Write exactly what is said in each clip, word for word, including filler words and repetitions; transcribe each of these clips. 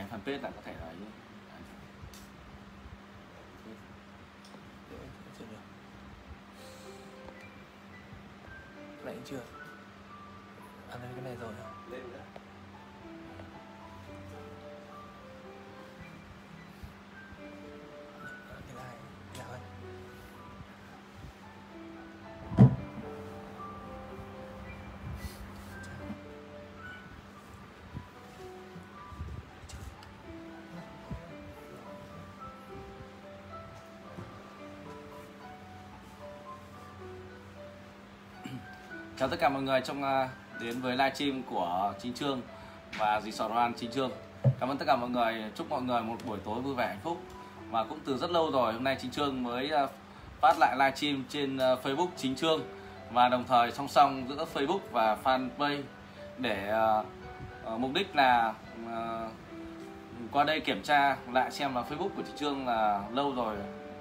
cái fanpage là có thể là này chưa? À đây cái này rồi. Lên nữa. Cái này, dạ ơi. Chào tất cả mọi người trong uh, đến với livestream của Chính Chương và Resort đồ ăn Chính Chương. Cảm ơn tất cả mọi người, chúc mọi người một buổi tối vui vẻ hạnh phúc. Và cũng từ rất lâu rồi hôm nay Chính Chương mới uh, phát lại livestream trên uh, Facebook Chính Chương, và đồng thời song song giữa Facebook và fanpage để uh, uh, mục đích là uh, qua đây kiểm tra lại xem là Facebook của Chính Chương là lâu rồi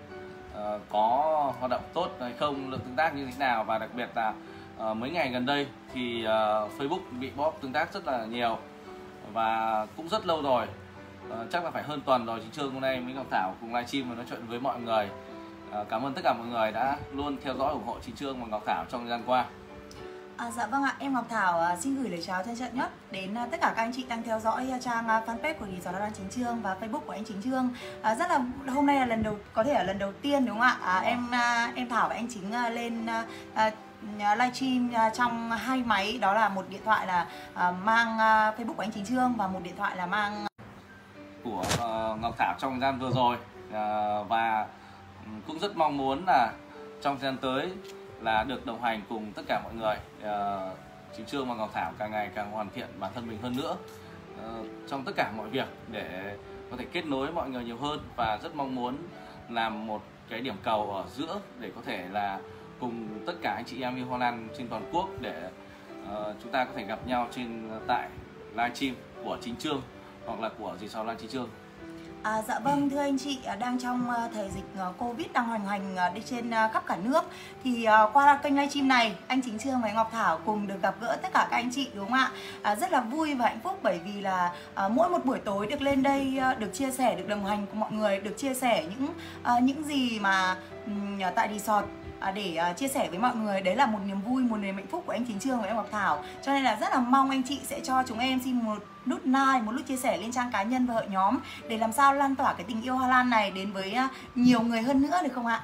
uh, có hoạt động tốt hay không, lượng tương tác như thế nào, và đặc biệt là Uh, mấy ngày gần đây thì uh, Facebook bị bóp tương tác rất là nhiều và cũng rất lâu rồi, uh, chắc là phải hơn tuần rồi. Chính Chương hôm nay với Ngọc Thảo cùng livestream và nói chuyện với mọi người. Uh, cảm ơn tất cả mọi người đã luôn theo dõi ủng hộ Chính Chương và Ngọc Thảo trong thời gian qua. À, dạ vâng ạ, em Ngọc Thảo uh, xin gửi lời chào trân trọng nhất đến uh, tất cả các anh chị đang theo dõi uh, trang uh, fanpage của Resort đồ ăn Chính Chương và Facebook của anh Chính Chương. Uh, rất là hôm nay là lần đầu, có thể là lần đầu tiên đúng không ạ? Uh, em uh, em Thảo và anh Chính uh, lên uh, uh, livestream uh, trong hai máy, đó là một điện thoại là uh, mang uh, Facebook của anh Chính Chương và một điện thoại là mang của uh, Ngọc Thảo trong thời gian vừa rồi, uh, và cũng rất mong muốn là trong thời gian tới là được đồng hành cùng tất cả mọi người. uh, Chính Chương và Ngọc Thảo càng ngày càng hoàn thiện bản thân mình hơn nữa uh, trong tất cả mọi việc để có thể kết nối mọi người nhiều hơn, và rất mong muốn làm một cái điểm cầu ở giữa để có thể là cùng tất cả anh chị em yêu Hoa Lan trên toàn quốc để uh, chúng ta có thể gặp nhau trên tại livestream của Chính Chương hoặc là của Resort đồ ăn Chính Chương. À, dạ vâng, thưa anh chị, đang trong thời dịch Covid đang hoành hành đi trên khắp cả nước, thì qua kênh livestream này anh Chính Chương và Ngọc Thảo cùng được gặp gỡ tất cả các anh chị, đúng không ạ? À, rất là vui và hạnh phúc, bởi vì là à, mỗi một buổi tối được lên đây được chia sẻ, được đồng hành cùng mọi người, được chia sẻ những à, những gì mà um, tại resort À, để uh, chia sẻ với mọi người, đấy là một niềm vui, một niềm hạnh phúc của anh Chính Chương và em Ngọc Thảo. Cho nên là rất là mong anh chị sẽ cho chúng em xin một nút like, một nút chia sẻ lên trang cá nhân và hội nhóm, để làm sao lan tỏa cái tình yêu Hoa Lan này đến với uh, nhiều người hơn nữa, được không ạ?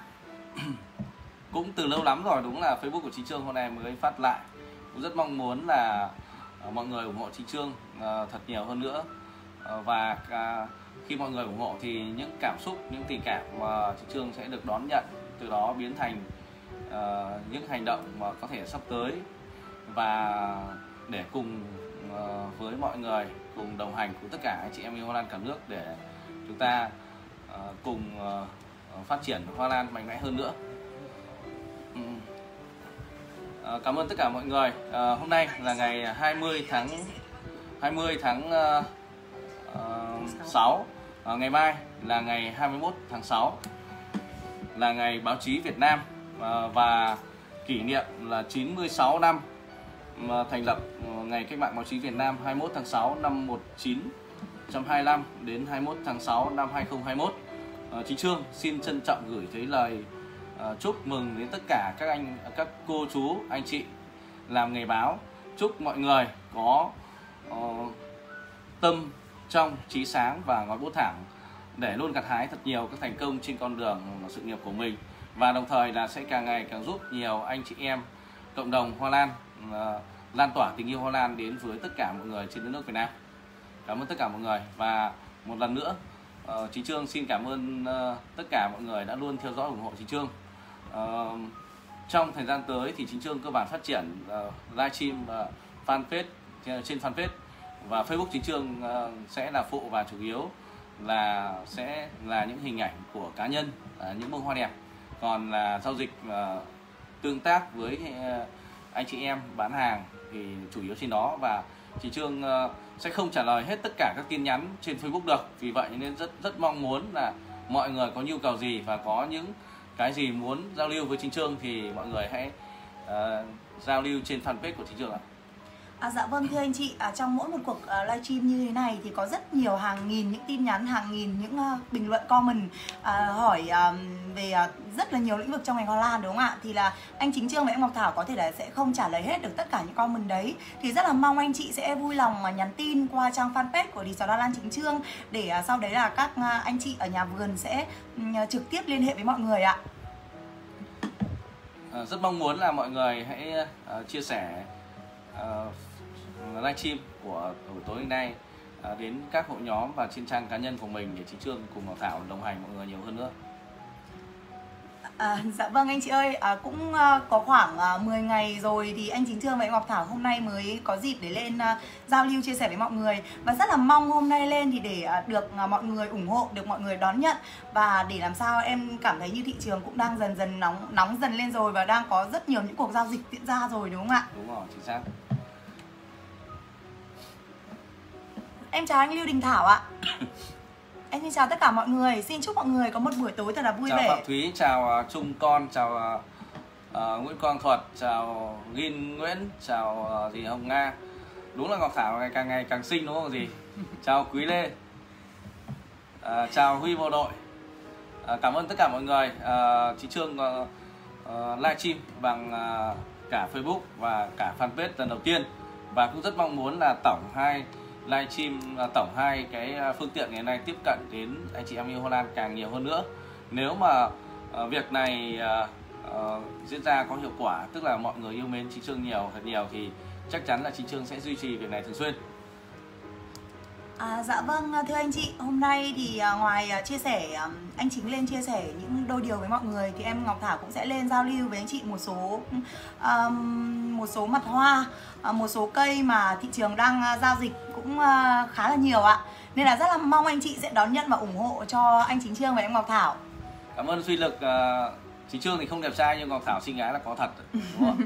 Cũng từ lâu lắm rồi, đúng là Facebook của Chính Chương hôm nay mới phát lại. Cũng rất mong muốn là uh, mọi người ủng hộ Chính Chương uh, thật nhiều hơn nữa, uh, và uh, khi mọi người ủng hộ thì những cảm xúc, những tình cảm mà Chính Chương sẽ được đón nhận, từ đó biến thành uh, những hành động mà có thể sắp tới, và để cùng uh, với mọi người cùng đồng hành cùng tất cả anh chị em yêu Hoa Lan cả nước để chúng ta uh, cùng uh, phát triển Hoa Lan mạnh mẽ hơn nữa. um. uh, Cảm ơn tất cả mọi người. Uh, hôm nay là ngày hai mươi tháng sáu, uh, ngày mai là ngày hai mươi mốt tháng sáu, là ngày báo chí Việt Nam, và kỷ niệm là chín mươi sáu năm thành lập ngày cách mạng báo chí Việt Nam hai mươi mốt tháng sáu năm một nghìn chín trăm hai mươi lăm đến hai mươi mốt tháng sáu năm hai nghìn không trăm hai mươi mốt. Chính Chương xin trân trọng gửi tới lời chúc mừng đến tất cả các anh, các cô chú, anh chị làm nghề báo. Chúc mọi người có uh, tâm trong, trí sáng và ngón bút thẳng, để luôn gặt hái thật nhiều các thành công trên con đường sự nghiệp của mình, và đồng thời là sẽ càng ngày càng giúp nhiều anh chị em cộng đồng Hoa Lan uh, lan tỏa tình yêu Hoa Lan đến với tất cả mọi người trên đất nước Việt Nam. Cảm ơn tất cả mọi người, và một lần nữa uh, Chính Chương xin cảm ơn uh, tất cả mọi người đã luôn theo dõi ủng hộ Chính Chương. Uh, trong thời gian tới thì Chính Chương cơ bản phát triển uh, livestream uh, fanpage trên fanpage và Facebook Chính Chương uh, sẽ là phụ, và chủ yếu là sẽ là những hình ảnh của cá nhân, uh, những bông hoa đẹp. Còn là giao dịch uh, tương tác với uh, anh chị em bán hàng thì chủ yếu trên đó, và Chính Chương uh, sẽ không trả lời hết tất cả các tin nhắn trên Facebook được. Vì vậy nên rất rất mong muốn là mọi người có nhu cầu gì và có những cái gì muốn giao lưu với Chính Chương thì mọi người hãy uh, giao lưu trên fanpage của Chính Chương ạ. À, dạ vâng thưa anh chị, à, trong mỗi một cuộc uh, livestream như thế này thì có rất nhiều hàng nghìn những tin nhắn, hàng nghìn những uh, bình luận comment uh, hỏi uh, về uh, rất là nhiều lĩnh vực trong ngành Hoa Lan, đúng không ạ? Thì là anh Chính Chương và em Ngọc Thảo có thể là sẽ không trả lời hết được tất cả những comment đấy. Thì rất là mong anh chị sẽ vui lòng mà nhắn tin qua trang fanpage của Resort Hoa Lan Chính Chương, để uh, sau đấy là các uh, anh chị ở nhà vườn sẽ uh, trực tiếp liên hệ với mọi người ạ. À, rất mong muốn là mọi người hãy uh, chia sẻ uh, livestream của buổi tối hôm nay uh, đến các hội nhóm và trên trang cá nhân của mình để Chính Chương cùng Ngọc Thảo đồng hành mọi người nhiều hơn nữa. À, dạ vâng anh chị ơi, à, cũng uh, có khoảng uh, mười ngày rồi thì anh Chính Chương và em Ngọc Thảo hôm nay mới có dịp để lên uh, giao lưu chia sẻ với mọi người. Và rất là mong hôm nay lên thì để uh, được uh, mọi người ủng hộ, được mọi người đón nhận. Và để làm sao em cảm thấy như thị trường cũng đang dần dần nóng nóng dần lên rồi, và đang có rất nhiều những cuộc giao dịch diễn ra rồi, đúng không ạ? Đúng rồi, chính xác. Em chào anh Lưu Đình Thảo ạ. Em xin chào tất cả mọi người, xin chúc mọi người có một buổi tối thật là vui chào vẻ. Chào Phạm Thúy, chào uh, Trung Con, chào uh, uh, Nguyễn Quang Thuật, chào Gin Nguyễn, chào uh, gì Hồng Nga. Đúng là Ngọc Thảo ngày càng ngày càng xinh đúng không gì? Chào Quý Lê, uh, chào Huy Bộ Đội. Uh, cảm ơn tất cả mọi người. Uh, Chị Trương uh, uh, livestream bằng uh, cả Facebook và cả fanpage lần đầu tiên, và cũng rất mong muốn là tổng hai livestream, tổng hai cái phương tiện ngày nay tiếp cận đến anh chị em yêu Hoa Lan càng nhiều hơn nữa. Nếu mà uh, việc này uh, uh, diễn ra có hiệu quả, tức là mọi người yêu mến Chính Chương nhiều thật nhiều, thì chắc chắn là Chính Chương sẽ duy trì việc này thường xuyên. À, dạ vâng thưa anh chị, hôm nay thì uh, ngoài uh, chia sẻ um, anh Chính lên chia sẻ những đôi điều với mọi người, thì em Ngọc Thảo cũng sẽ lên giao lưu với anh chị một số um, một số mặt hoa, uh, một số cây mà thị trường đang uh, giao dịch cũng uh, khá là nhiều ạ. Nên là rất là mong anh chị sẽ đón nhận và ủng hộ cho anh Chính Chương và em Ngọc Thảo. Cảm ơn Duy Lực. uh, Chính Chương thì không đẹp trai nhưng Ngọc Thảo xinh gái là có thật, đúng không?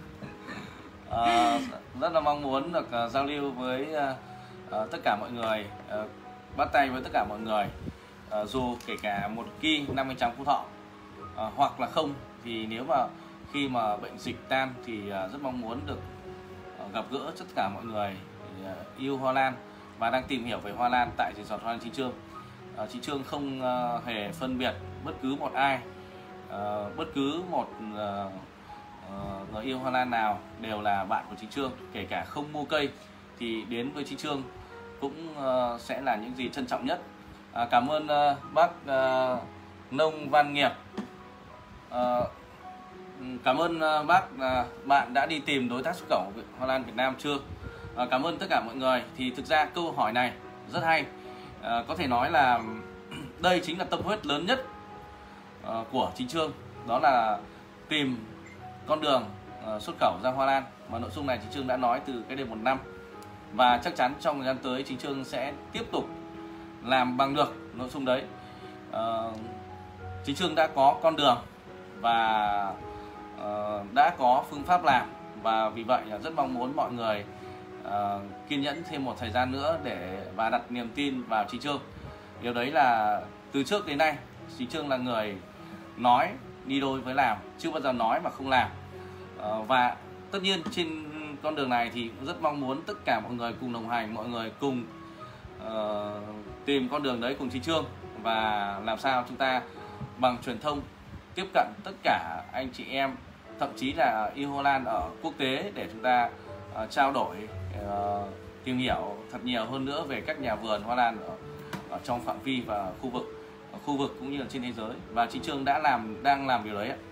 uh, rất là mong muốn được uh, giao lưu với uh, Uh, tất cả mọi người, uh, bắt tay với tất cả mọi người, uh, dù kể cả một kỳ năm mươi trắng Phú Thọ uh, hoặc là không, thì nếu mà khi mà bệnh dịch tan thì uh, rất mong muốn được uh, gặp gỡ tất cả mọi người uh, yêu Hoa Lan và đang tìm hiểu về Hoa Lan tại Resort Hoa Lan Chính Chương. uh, Chính Chương không uh, hề phân biệt bất cứ một ai, uh, bất cứ một uh, uh, người yêu Hoa Lan nào đều là bạn của Chính Chương, kể cả không mua cây thì đến với Chính Chương cũng uh, sẽ là những gì trân trọng nhất. À, cảm ơn uh, bác uh, Nông Văn Nghiệp. Uh, cảm ơn uh, bác uh, bạn đã đi tìm đối tác xuất khẩu Hoa Lan Việt Nam chưa? Uh, cảm ơn tất cả mọi người. Thì thực ra câu hỏi này rất hay. Uh, có thể nói là đây chính là tâm huyết lớn nhất uh, của Chính Chương, đó là tìm con đường uh, xuất khẩu ra Hoa Lan, mà nội dung này Chính Chương đã nói từ cái đây một năm. Và chắc chắn trong thời gian tới Chính Chương sẽ tiếp tục làm bằng được nội dung đấy. uh, Chính Chương đã có con đường và uh, đã có phương pháp làm, và vì vậy là rất mong muốn mọi người uh, kiên nhẫn thêm một thời gian nữa để và đặt niềm tin vào Chính Chương. Điều đấy là từ trước đến nay Chính Chương là người nói đi đôi với làm, chưa bao giờ nói mà không làm. uh, Và tất nhiên trên con đường này thì cũng rất mong muốn tất cả mọi người cùng đồng hành, mọi người cùng uh, tìm con đường đấy cùng Chính Chương, và làm sao chúng ta bằng truyền thông tiếp cận tất cả anh chị em, thậm chí là yêu Hoa Lan ở quốc tế, để chúng ta uh, trao đổi, uh, tìm hiểu thật nhiều hơn nữa về các nhà vườn Hoa Lan ở, ở trong phạm vi và khu vực ở khu vực cũng như là trên thế giới. Và Chính Chương đã làm đang làm điều đấy.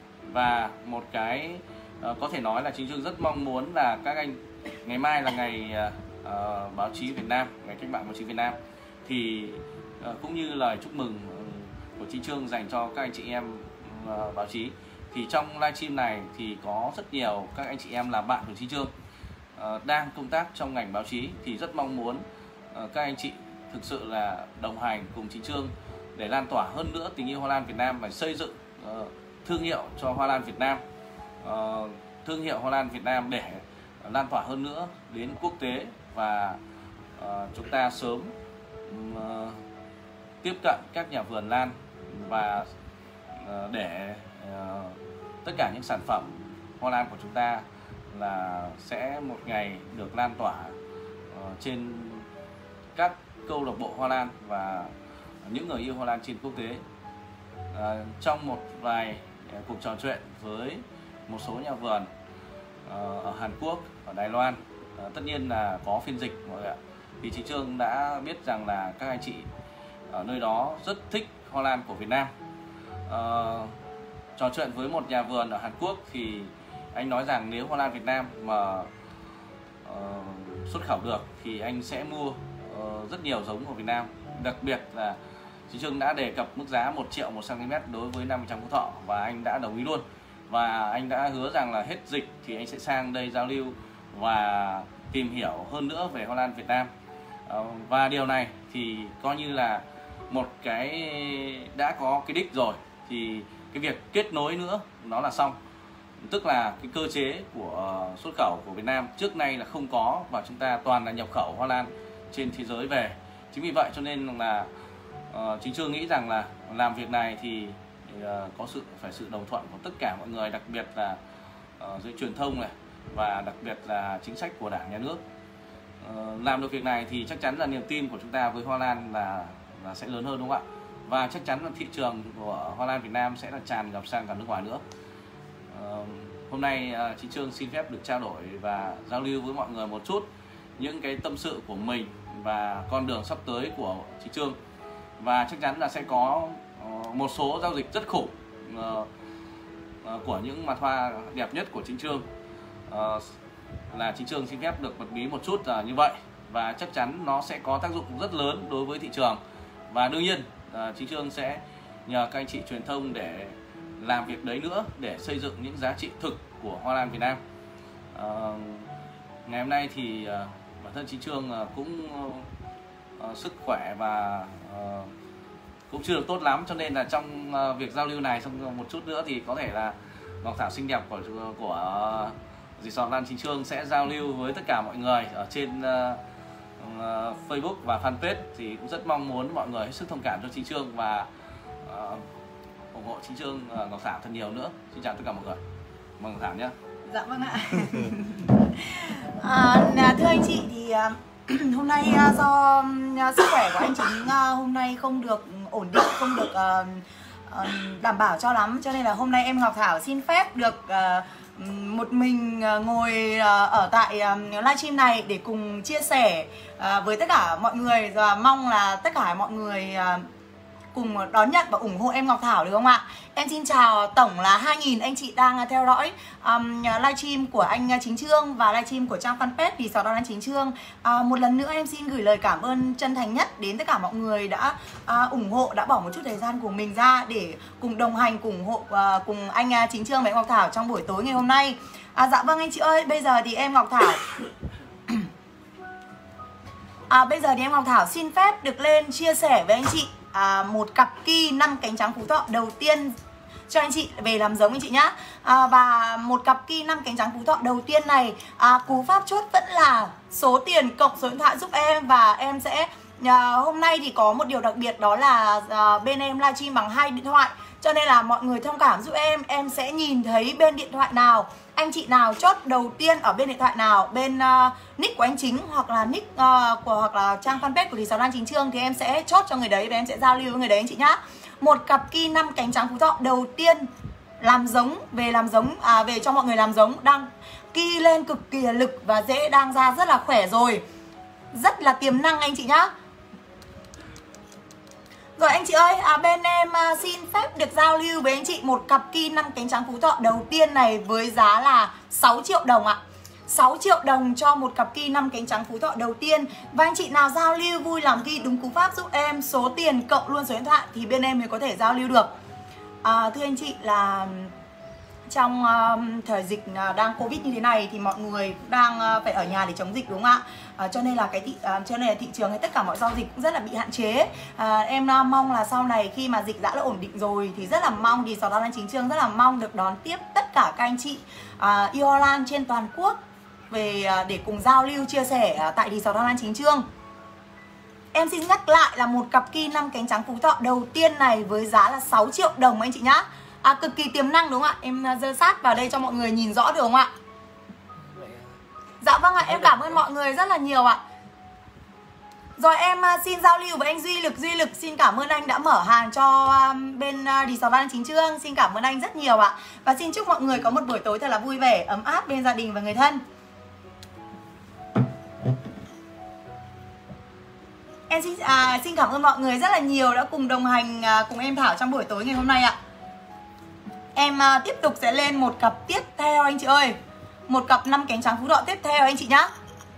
Và một cái Uh, có thể nói là Chính Chương rất mong muốn là các anh, ngày mai là ngày uh, báo chí Việt Nam, ngày cách mạng báo chí Việt Nam, thì uh, cũng như lời chúc mừng uh, của Chính Chương dành cho các anh chị em uh, báo chí, thì trong livestream này thì có rất nhiều các anh chị em là bạn của Chính Chương uh, đang công tác trong ngành báo chí, thì rất mong muốn uh, các anh chị thực sự là đồng hành cùng Chính Chương để lan tỏa hơn nữa tình yêu Hoa Lan Việt Nam và xây dựng uh, thương hiệu cho Hoa Lan Việt Nam. Uh, thương hiệu Hoa Lan Việt Nam để lan tỏa hơn nữa đến quốc tế, và uh, chúng ta sớm uh, tiếp cận các nhà vườn lan, và uh, để uh, tất cả những sản phẩm Hoa Lan của chúng ta là sẽ một ngày được lan tỏa uh, trên các câu lạc bộ hoa lan và những người yêu hoa lan trên quốc tế. Uh, trong một vài uh, cuộc trò chuyện với một số nhà vườn uh, ở Hàn Quốc, ở Đài Loan, uh, tất nhiên là có phiên dịch mọi người ạ, thì chị Trương đã biết rằng là các anh chị ở nơi đó rất thích hoa lan của Việt Nam. Uh, trò chuyện với một nhà vườn ở Hàn Quốc thì anh nói rằng nếu hoa lan Việt Nam mà uh, xuất khẩu được thì anh sẽ mua uh, rất nhiều giống của Việt Nam. Đặc biệt là chị Trương đã đề cập mức giá một triệu một cm đối với năm mươi trăm Phú Thọ và anh đã đồng ý luôn. Và anh đã hứa rằng là hết dịch thì anh sẽ sang đây giao lưu và tìm hiểu hơn nữa về hoa lan Việt Nam. Uh, và điều này thì coi như là một cái đã có cái đích rồi, thì cái việc kết nối nữa nó là xong. Tức là cái cơ chế của xuất khẩu của Việt Nam trước nay là không có, và chúng ta toàn là nhập khẩu hoa lan trên thế giới về. Chính vì vậy cho nên là uh, chính Trương nghĩ rằng là làm việc này thì uh, có sự phải sự đồng thuận của tất cả mọi người, đặc biệt là uh, dưới truyền thông này và đặc biệt là chính sách của Đảng, Nhà nước. Uh, làm được việc này thì chắc chắn là niềm tin của chúng ta với hoa lan là, là sẽ lớn hơn, đúng không ạ? Và chắc chắn là thị trường của hoa lan Việt Nam sẽ là tràn ngập sang cả nước ngoài nữa. Uh, hôm nay uh, chị Trương xin phép được trao đổi và giao lưu với mọi người một chút những cái tâm sự của mình và con đường sắp tới của chị Trương. Và chắc chắn là sẽ có uh, một số giao dịch rất khủng uh, uh, của những mặt hoa đẹp nhất của chị Trương. Uh, là chị Trương xin phép được bật mí một chút là như vậy, và chắc chắn nó sẽ có tác dụng rất lớn đối với thị trường. Và đương nhiên uh, chị Trương sẽ nhờ các anh chị truyền thông để làm việc đấy nữa, để xây dựng những giá trị thực của hoa lan Việt Nam. Uh, ngày hôm nay thì uh, bản thân chị Trương uh, cũng uh, sức khỏe và uh, cũng chưa được tốt lắm, cho nên là trong uh, việc giao lưu này, trong một chút nữa thì có thể là Ngọc Thảo xinh đẹp của của uh, Resort Lan Chính Trương sẽ giao lưu với tất cả mọi người ở trên uh, uh, Facebook và fanpage. Thì cũng rất mong muốn mọi người hết sức thông cảm cho chị Trương và uh, ủng hộ chị Trương uh, Ngọc Thảo thật nhiều nữa. Xin chào tất cả mọi người, mời Ngọc Thảo nhé. Dạ vâng ạ. À, thưa anh chị thì uh, hôm nay uh, do uh, sức khỏe của anh Chính uh, hôm nay không được ổn định, không được uh, uh, đảm bảo cho lắm, cho nên là hôm nay em Ngọc Thảo xin phép được uh, một mình ngồi ở tại livestream này để cùng chia sẻ với tất cả mọi người, và mong là tất cả mọi người cùng đón nhận và ủng hộ em Ngọc Thảo, được không ạ? Em xin chào tổng là hai nghìn anh chị đang theo dõi um, livestream của anh Chính Trương và livestream của trang fanpage Resort Lan Chính Trương. Uh, một lần nữa em xin gửi lời cảm ơn chân thành nhất đến tất cả mọi người đã uh, ủng hộ, đã bỏ một chút thời gian của mình ra để cùng đồng hành, cùng ủng hộ uh, cùng anh uh, Chính Trương và em Ngọc Thảo trong buổi tối ngày hôm nay. Uh, dạ vâng anh chị ơi, bây giờ thì em Ngọc Thảo À, bây giờ thì em Ngọc Thảo xin phép được lên chia sẻ với anh chị à, một cặp ki năm cánh trắng Phú Thọ đầu tiên cho anh chị về làm giống anh chị nhá. à, Và một cặp ki năm cánh trắng Phú Thọ đầu tiên này, à, cú pháp chốt vẫn là số tiền cộng số điện thoại giúp em. Và em sẽ à, hôm nay thì có một điều đặc biệt, đó là à, bên em livestream bằng hai điện thoại, cho nên là mọi người thông cảm giúp em. Em sẽ nhìn thấy bên điện thoại nào, anh chị nào chốt đầu tiên ở bên điện thoại nào, bên uh, nick của anh Chính hoặc là nick uh, của hoặc là trang fanpage của Resort Lan Chính Trương, thì em sẽ chốt cho người đấy và em sẽ giao lưu với người đấy anh chị nhá. Một cặp ki năm cánh trắng Phú Thọ đầu tiên làm giống, về làm giống à, về cho mọi người làm giống, đang ki lên cực kỳ lực và rễ đang ra rất là khỏe rồi, rất là tiềm năng anh chị nhá. Rồi anh chị ơi, à, bên em à, xin phép được giao lưu với anh chị một cặp ki năm cánh trắng Phú Thọ đầu tiên này với giá là sáu triệu đồng ạ. sáu triệu đồng cho một cặp ki năm cánh trắng Phú Thọ đầu tiên. Và anh chị nào giao lưu vui lòng ghi đúng cú pháp giúp em số tiền cộng luôn số điện thoại thì bên em mới có thể giao lưu được. à, Thưa anh chị là trong uh, thời dịch uh, đang Covid như thế này thì mọi người cũng đang uh, phải ở nhà để chống dịch, đúng không ạ? Uh, cho nên là cái thị uh, cho nên là thị trường hay tất cả mọi giao dịch cũng rất là bị hạn chế. Uh, em uh, mong là sau này khi mà dịch đã là ổn định rồi thì rất là mong thì Resort Lan Chính Trương rất là mong được đón tiếp tất cả các anh chị uh, yêu hoa lan trên toàn quốc về uh, để cùng giao lưu chia sẻ uh, tại Resort Lan Chính Trương. Em xin nhắc lại là một cặp ki năm cánh trắng Phú Thọ đầu tiên này với giá là sáu triệu đồng anh chị nhá. À, cực kỳ tiềm năng đúng không ạ? Em dơ sát vào đây cho mọi người nhìn rõ được không ạ? Dạ vâng ạ, em cảm ơn mọi người rất là nhiều ạ. Rồi em uh, xin giao lưu với anh Duy Lực. Duy Lực xin cảm ơn anh đã mở hàng cho um, bên uh, Resort Văn Chính Trương. Xin cảm ơn anh rất nhiều ạ. Và xin chúc mọi người có một buổi tối thật là vui vẻ, ấm áp bên gia đình và người thân. Em xin, à, xin cảm ơn mọi người rất là nhiều đã cùng đồng hành à, cùng em Thảo trong buổi tối ngày hôm nay ạ. Em à, tiếp tục sẽ lên một cặp tiếp theo anh chị ơi. Một cặp năm cánh trắng Phú Thọ tiếp theo anh chị nhá.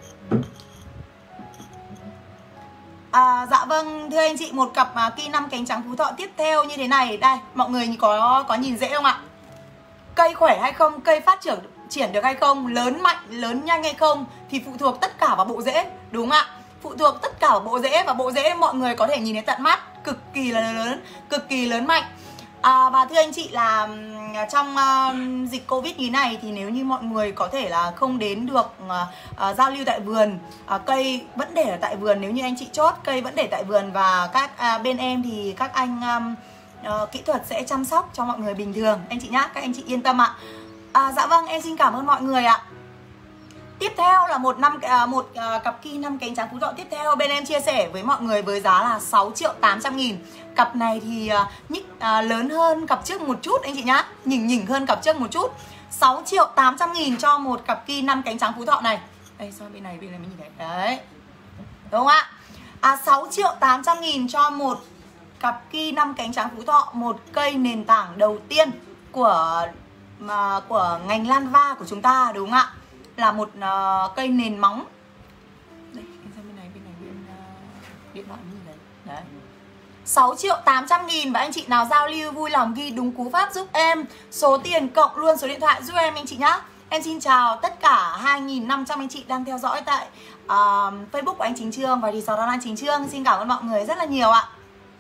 À, dạ vâng, thưa anh chị, một cặp à, ki năm cánh trắng Phú Thọ tiếp theo như thế này. Đây, mọi người có có nhìn dễ không ạ? Cây khỏe hay không, cây phát triển triển được hay không, lớn mạnh, lớn nhanh hay không thì phụ thuộc tất cả vào bộ rễ, đúng không ạ? Phụ thuộc tất cả vào bộ rễ, và bộ rễ mọi người có thể nhìn thấy tận mắt, cực kỳ là lớn, cực kỳ lớn mạnh. À, và thưa anh chị là trong uh, dịch Covid như này thì nếu như mọi người có thể là không đến được uh, uh, giao lưu tại vườn, uh, cây vẫn để ở tại vườn, nếu như anh chị chốt cây vẫn để tại vườn, và các uh, bên em thì các anh um, uh, kỹ thuật sẽ chăm sóc cho mọi người bình thường anh chị nhá, các anh chị yên tâm ạ. À, dạ vâng, em xin cảm ơn mọi người ạ. Tiếp theo là một năm uh, một uh, cặp ki năm cánh trắng Phú Thọ tiếp theo, bên em chia sẻ với mọi người với giá là sáu triệu tám trăm nghìn. Cặp này thì uh, nhích uh, lớn hơn cặp trước một chút anh chị nhá, nhỉnh nhỉnh hơn cặp trước một chút. Sáu triệu tám trăm nghìn cho một cặp ki năm cánh trắng Phú Thọ này. Đây, sao bên này bên này mới nhìn thấy. Đấy, đúng không ạ? À, sáu triệu tám trăm nghìn cho một cặp ki năm cánh trắng Phú Thọ, một cây nền tảng đầu tiên của mà của ngành lan va của chúng ta, đúng không ạ? Là một uh, cây nền móng. Đây, bên này bên này bên uh, điện thoại như đấy. Đấy. sáu triệu tám trăm nghìn, và anh chị nào giao lưu vui lòng ghi đúng cú pháp giúp em số tiền cộng luôn số điện thoại giúp em anh chị nhá. Em xin chào tất cả hai nghìn năm trăm anh chị đang theo dõi tại uh, Facebook của anh Chính Trương và Resort Văn Chính Trương. Xin cảm ơn mọi người rất là nhiều ạ.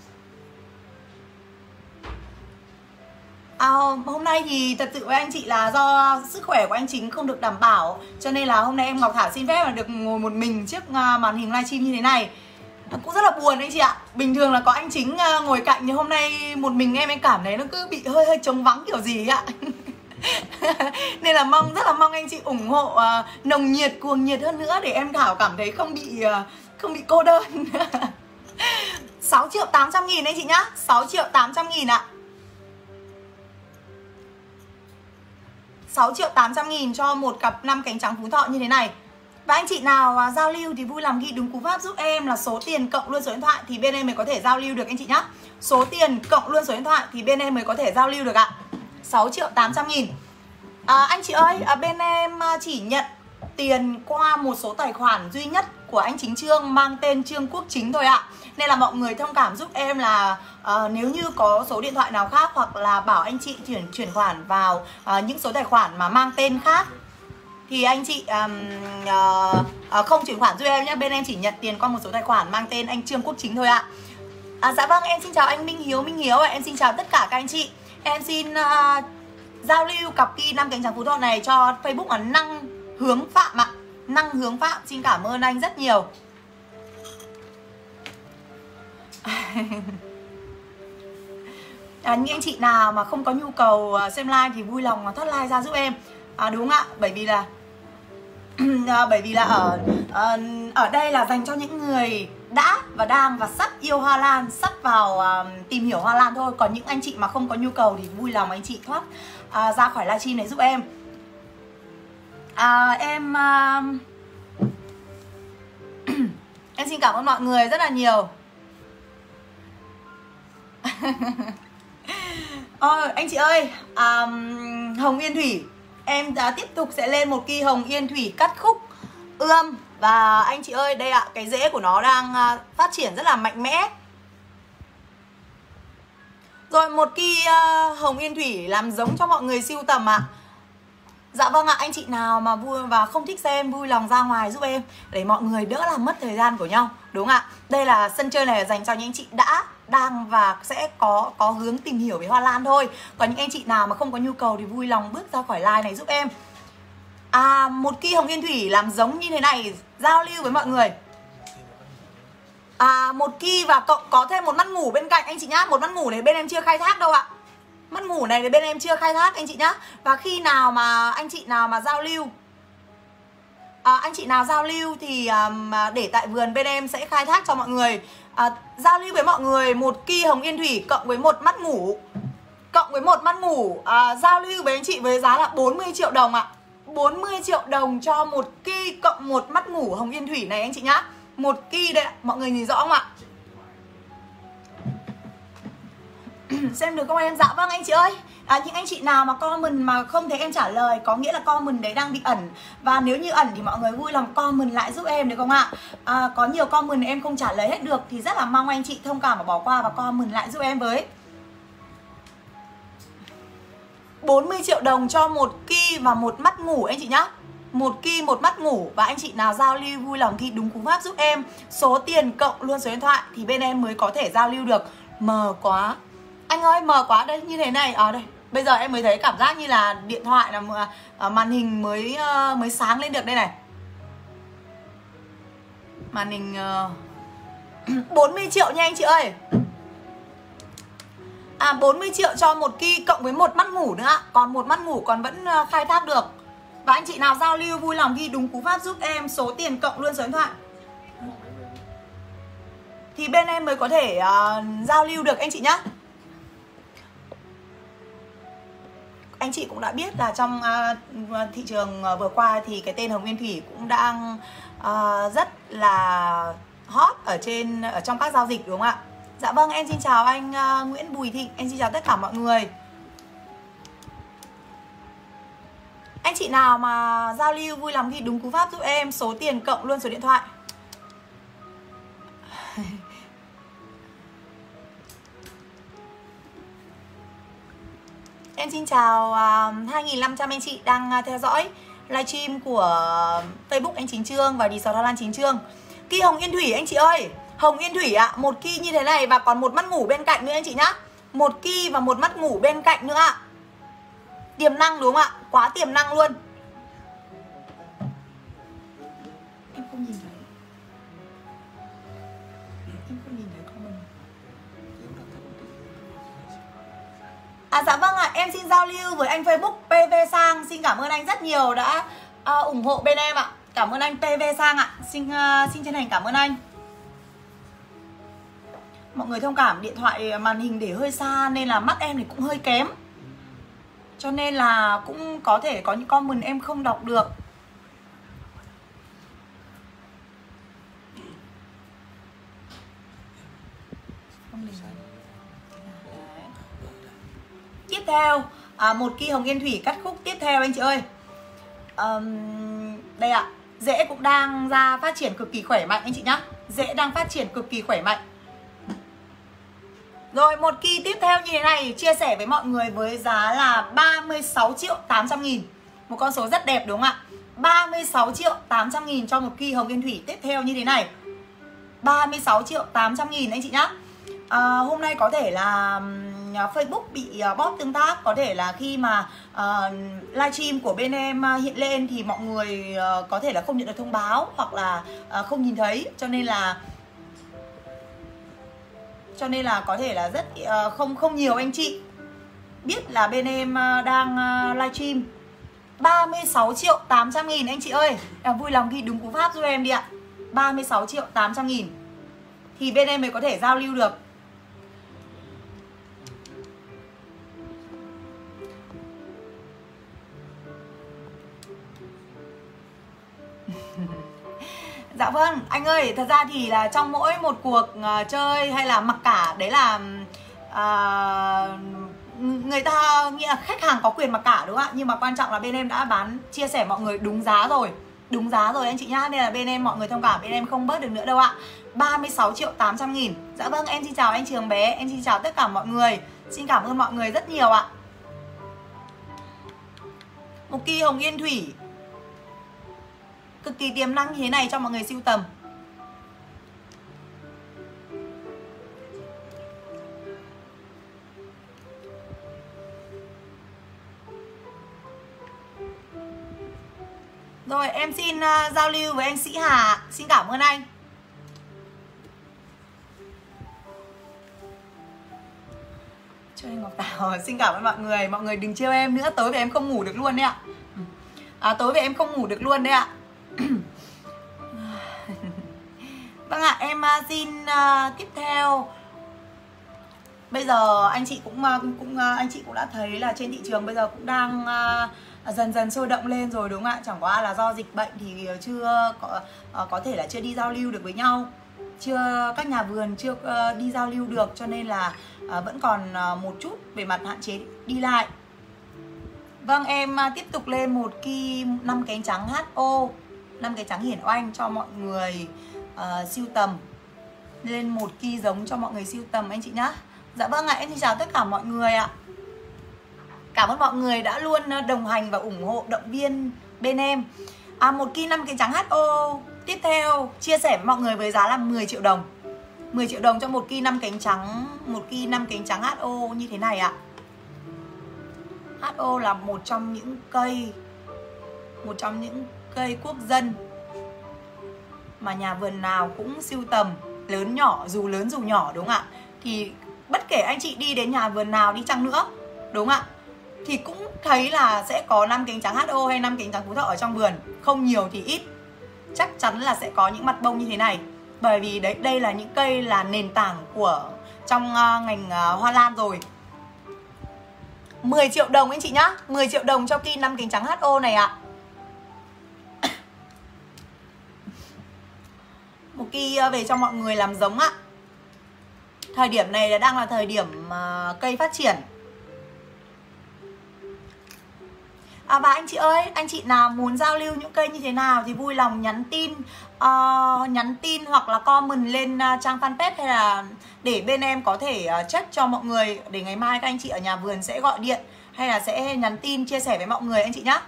À, hôm nay thì thật sự với anh chị là do sức khỏe của anh Chính không được đảm bảo, cho nên là hôm nay em Ngọc Thảo xin phép là được ngồi một mình trước màn hình livestream như thế này. Cũng rất là buồn anh chị ạ. Bình thường là có anh Chính ngồi cạnh, nhưng hôm nay một mình em em cảm thấy nó cứ bị hơi hơi trống vắng kiểu gì ạ. Nên là mong, rất là mong anh chị ủng hộ uh, nồng nhiệt, cuồng nhiệt hơn nữa để em Thảo cảm thấy không bị uh, không bị cô đơn. Sáu triệu tám trăm nghìn anh chị nhá. Sáu triệu tám trăm nghìn ạ. Sáu triệu tám trăm nghìn cho một cặp năm cánh trắng Phú Thọ như thế này. Và anh chị nào uh, giao lưu thì vui lòng ghi đúng cú pháp giúp em là số tiền cộng luôn số điện thoại thì bên em mới có thể giao lưu được anh chị nhá. Số tiền cộng luôn số điện thoại thì bên em mới có thể giao lưu được ạ. Sáu triệu tám trăm nghìn. À, anh chị ơi, à, bên em chỉ nhận tiền qua một số tài khoản duy nhất của anh Chính Trương mang tên Trương Quốc Chính thôi ạ. Nên là mọi người thông cảm giúp em là à, nếu như có số điện thoại nào khác hoặc là bảo anh chị chuyển chuyển khoản vào à, những số tài khoản mà mang tên khác thì anh chị um, uh, uh, không chuyển khoản giúp em nhé. Bên em chỉ nhận tiền qua một số tài khoản mang tên anh Trương Quốc Chính thôi ạ. À, dạ vâng, em xin chào anh Minh Hiếu Minh Hiếu ạ. Em xin chào tất cả các anh chị. Em xin uh, giao lưu cặp ki năm cánh trắng Phú Thọ này cho Facebook là Năng Hướng Phạm ạ. Năng Hướng Phạm, xin cảm ơn anh rất nhiều. À, những anh chị nào mà không có nhu cầu xem live thì vui lòng thoát live ra giúp em. À, đúng ạ, bởi vì là à, bởi vì là ở à, ở đây là dành cho những người đã và đang và sắp yêu hoa lan, sắp vào uh, tìm hiểu hoa lan thôi. Còn những anh chị mà không có nhu cầu thì vui lòng anh chị thoát uh, ra khỏi livestream này giúp em. À, em uh... em xin cảm ơn mọi người rất là nhiều. Ôi, anh chị ơi, um, Hồng Yên Thủy, em đã tiếp tục sẽ lên một ki Hồng Yên Thủy cắt khúc ươm. Và anh chị ơi, đây ạ, cái rễ của nó đang uh, phát triển rất là mạnh mẽ. Rồi một ki uh, Hồng Yên Thủy làm giống cho mọi người sưu tầm ạ. Dạ vâng ạ, anh chị nào mà vui và không thích xem vui lòng ra ngoài giúp em để mọi người đỡ làm mất thời gian của nhau, đúng không ạ? Đây là sân chơi này là dành cho những anh chị đã, đang và sẽ có có hướng tìm hiểu về hoa lan thôi. Còn những anh chị nào mà không có nhu cầu thì vui lòng bước ra khỏi live này giúp em. À, một ki Hồng Yên Thủy làm giống như thế này giao lưu với mọi người. À, một ki và cộng có thêm một mắt ngủ bên cạnh anh chị nhá. Một mắt ngủ này bên em chưa khai thác đâu ạ. Mắt ngủ này thì bên em chưa khai thác anh chị nhá. Và khi nào mà anh chị nào mà giao lưu à, anh chị nào giao lưu thì um, để tại vườn bên em sẽ khai thác cho mọi người. à, Giao lưu với mọi người một ki hồng yên thủy cộng với một mắt ngủ, cộng với một mắt ngủ, à, giao lưu với anh chị với giá là bốn mươi triệu đồng ạ. bốn mươi triệu đồng cho một ki cộng một mắt ngủ hồng yên thủy này anh chị nhá. Một ki đây ạ, mọi người nhìn rõ không ạ? Xem được không em? Dạ vâng anh chị ơi. à, Những anh chị nào mà comment mà không thấy em trả lời có nghĩa là comment đấy đang bị ẩn. Và nếu như ẩn thì mọi người vui lòng comment lại giúp em được không ạ? à, Có nhiều comment em không trả lời hết được thì rất là mong anh chị thông cảm và bỏ qua và comment lại giúp em với. Bốn mươi triệu đồng cho một ki và một mắt ngủ anh chị nhá. Một ki một mắt ngủ. Và anh chị nào giao lưu vui lòng ghi đúng cú pháp giúp em, số tiền cộng luôn số điện thoại thì bên em mới có thể giao lưu được. Mờ quá anh ơi, mờ quá. Đây như thế này. À đây, bây giờ em mới thấy cảm giác như là điện thoại là uh, màn hình mới uh, mới sáng lên được đây này. Màn hình uh, bốn mươi triệu nha anh chị ơi. À bốn mươi triệu cho một ki cộng với một mắt ngủ nữa. Còn một mắt ngủ còn vẫn uh, khai thác được. Và anh chị nào giao lưu vui lòng ghi đúng cú pháp giúp em, số tiền cộng luôn số điện thoại thì bên em mới có thể uh, giao lưu được anh chị nhá. Anh chị cũng đã biết là trong uh, thị trường uh, vừa qua thì cái tên Hồng Yên Thủy cũng đang uh, rất là hot ở trên ở trong các giao dịch đúng không ạ? Dạ vâng, em xin chào anh uh, Nguyễn Bùi Thị, em xin chào tất cả mọi người. Anh chị nào mà giao lưu vui lòng ghi đúng cú pháp giúp em, số tiền cộng luôn số điện thoại. Em xin chào uh, hai nghìn năm trăm anh chị đang uh, theo dõi livestream của Facebook anh Chính Trương và Resort Hà Lan Chính Trương. Ki Hồng Yên Thủy anh chị ơi, Hồng Yên Thủy ạ, à, một ki như thế này và còn một mắt ngủ bên cạnh nữa anh chị nhá. Một ki và một mắt ngủ bên cạnh nữa ạ. Tiềm năng đúng không ạ? Quá tiềm năng luôn. Em không nhìn thấy. Em không nhìn thấy comment. À dạ vâng ạ, à, em xin giao lưu với anh Facebook pê vê Sang. Xin cảm ơn anh rất nhiều đã uh, ủng hộ bên em ạ. Cảm ơn anh pê vê Sang ạ. Xin uh, xin chân thành cảm ơn anh. Mọi người thông cảm, điện thoại màn hình để hơi xa nên là mắt em thì cũng hơi kém. Cho nên là cũng có thể có những comment em không đọc được. Tiếp theo à, một ki Hồng Yên Thủy cắt khúc tiếp theo anh chị ơi. um, Đây ạ, rễ cũng đang ra phát triển cực kỳ khỏe mạnh anh chị nhá. Rễ đang phát triển cực kỳ khỏe mạnh. Rồi một ki tiếp theo như thế này chia sẻ với mọi người với giá là ba mươi sáu triệu tám trăm nghìn. Một con số rất đẹp đúng không ạ? ba mươi sáu triệu tám trăm nghìn cho một ki Hồng Yên Thủy tiếp theo như thế này. ba mươi sáu triệu tám trăm nghìn anh chị nhá. à, Hôm nay có thể là Facebook bị uh, bot tương tác. Có thể là khi mà uh, livestream của bên em uh, hiện lên thì mọi người uh, có thể là không nhận được thông báo hoặc là uh, không nhìn thấy. Cho nên là Cho nên là có thể là rất uh, không không nhiều anh chị biết là bên em uh, đang uh, livestream. Ba mươi sáu triệu tám trăm nghìn anh chị ơi. À, vui lòng ghi đúng cú pháp giúp em đi ạ. Ba mươi sáu triệu tám trăm nghìn thì bên em mới có thể giao lưu được. Dạ vâng, anh ơi, thật ra thì là trong mỗi một cuộc uh, chơi hay là mặc cả, đấy là uh, người ta nghĩ là khách hàng có quyền mặc cả đúng không ạ? Nhưng mà quan trọng là bên em đã bán, chia sẻ mọi người đúng giá rồi. Đúng giá rồi anh chị nhá, nên là bên em mọi người thông cảm, bên em không bớt được nữa đâu ạ. Ba mươi sáu triệu tám trăm nghìn. Dạ vâng, em xin chào anh Trường Bé, em xin chào tất cả mọi người. Xin cảm ơn mọi người rất nhiều ạ. Một ki Hồng Yên Thủy cực kỳ tiềm năng như thế này cho mọi người sưu tầm. Rồi em xin uh, giao lưu với anh Sĩ Hà. Xin cảm ơn anh. Chơi Ngọc Tảo. Xin cảm ơn mọi người. Mọi người đừng trêu em nữa. Tối về em không ngủ được luôn đấy ạ. à, Tối về em không ngủ được luôn đấy ạ. em uh, xin uh, tiếp theo. Bây giờ anh chị cũng uh, cũng uh, anh chị cũng đã thấy là trên thị trường bây giờ cũng đang uh, dần dần sôi động lên rồi đúng không ạ? Chẳng qua là do dịch bệnh thì chưa có, uh, có thể là chưa đi giao lưu được với nhau, chưa các nhà vườn chưa uh, đi giao lưu được, cho nên là uh, vẫn còn uh, một chút về mặt hạn chế đi lại. Vâng, em uh, tiếp tục lên một ki năm cánh trắng hát o, năm cánh trắng hiển oanh cho mọi người uh, sưu tầm. Lên một ki giống cho mọi người sưu tầm anh chị nhá. Dạ vâng ạ, em xin chào tất cả mọi người ạ. Cảm ơn mọi người đã luôn đồng hành và ủng hộ động viên bên em. À, một ki năm cánh trắng hát o tiếp theo chia sẻ với mọi người với giá là mười triệu đồng. mười triệu đồng cho một ki năm cánh trắng, một ki năm cánh trắng hát o như thế này ạ. hát o là một trong những cây một trong những cây quốc dân mà nhà vườn nào cũng sưu tầm, lớn nhỏ, dù lớn dù nhỏ đúng không ạ? Thì bất kể anh chị đi đến nhà vườn nào đi chăng nữa, đúng không ạ? Thì cũng thấy là sẽ có năm cánh trắng hát o hay năm cánh trắng Phú Thọ ở trong vườn. Không nhiều thì ít, chắc chắn là sẽ có những mặt bông như thế này. Bởi vì đấy đây là những cây là nền tảng của trong uh, ngành uh, hoa lan rồi. Mười triệu đồng anh chị nhá. Mười triệu đồng cho ki năm cánh trắng hát o này ạ. Một ki uh, về cho mọi người làm giống ạ. Thời điểm này là đang là thời điểm uh, cây phát triển. À, và anh chị ơi, anh chị nào muốn giao lưu những cây như thế nào thì vui lòng nhắn tin uh, nhắn tin hoặc là comment lên uh, trang fanpage, hay là để bên em có thể uh, check cho mọi người, để ngày mai các anh chị ở nhà vườn sẽ gọi điện hay là sẽ nhắn tin chia sẻ với mọi người anh chị nhé.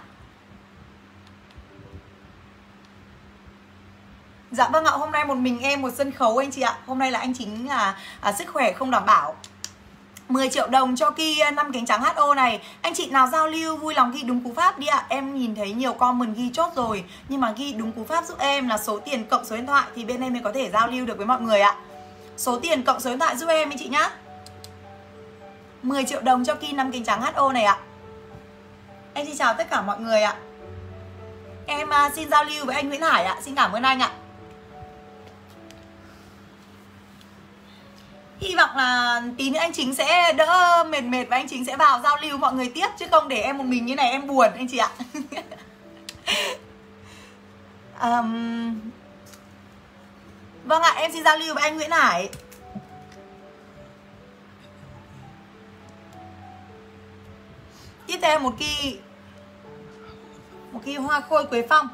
Dạ vâng ạ, hôm nay một mình em một sân khấu anh chị ạ. Hôm nay là anh chính là à, sức khỏe không đảm bảo. Mười triệu đồng cho ki năm cánh trắng hát o này. Anh chị nào giao lưu vui lòng ghi đúng cú pháp đi ạ. Em nhìn thấy nhiều comment ghi chốt rồi, nhưng mà ghi đúng cú pháp giúp em là số tiền cộng số điện thoại thì bên em mới có thể giao lưu được với mọi người ạ. Số tiền cộng số điện thoại giúp em anh chị nhá. Mười triệu đồng cho ki năm cánh trắng hát o này ạ. Em xin chào tất cả mọi người ạ. Em uh, xin giao lưu với anh Nguyễn Hải ạ. Xin cảm ơn anh ạ. Hy vọng là tí nữa anh Chính sẽ đỡ mệt mệt và anh Chính sẽ vào giao lưu mọi người tiếp, chứ không để em một mình như này em buồn anh chị ạ. um... Vâng ạ, em xin giao lưu với anh Nguyễn Hải. Tiếp theo một ki một ki hoa khôi Quế Phong.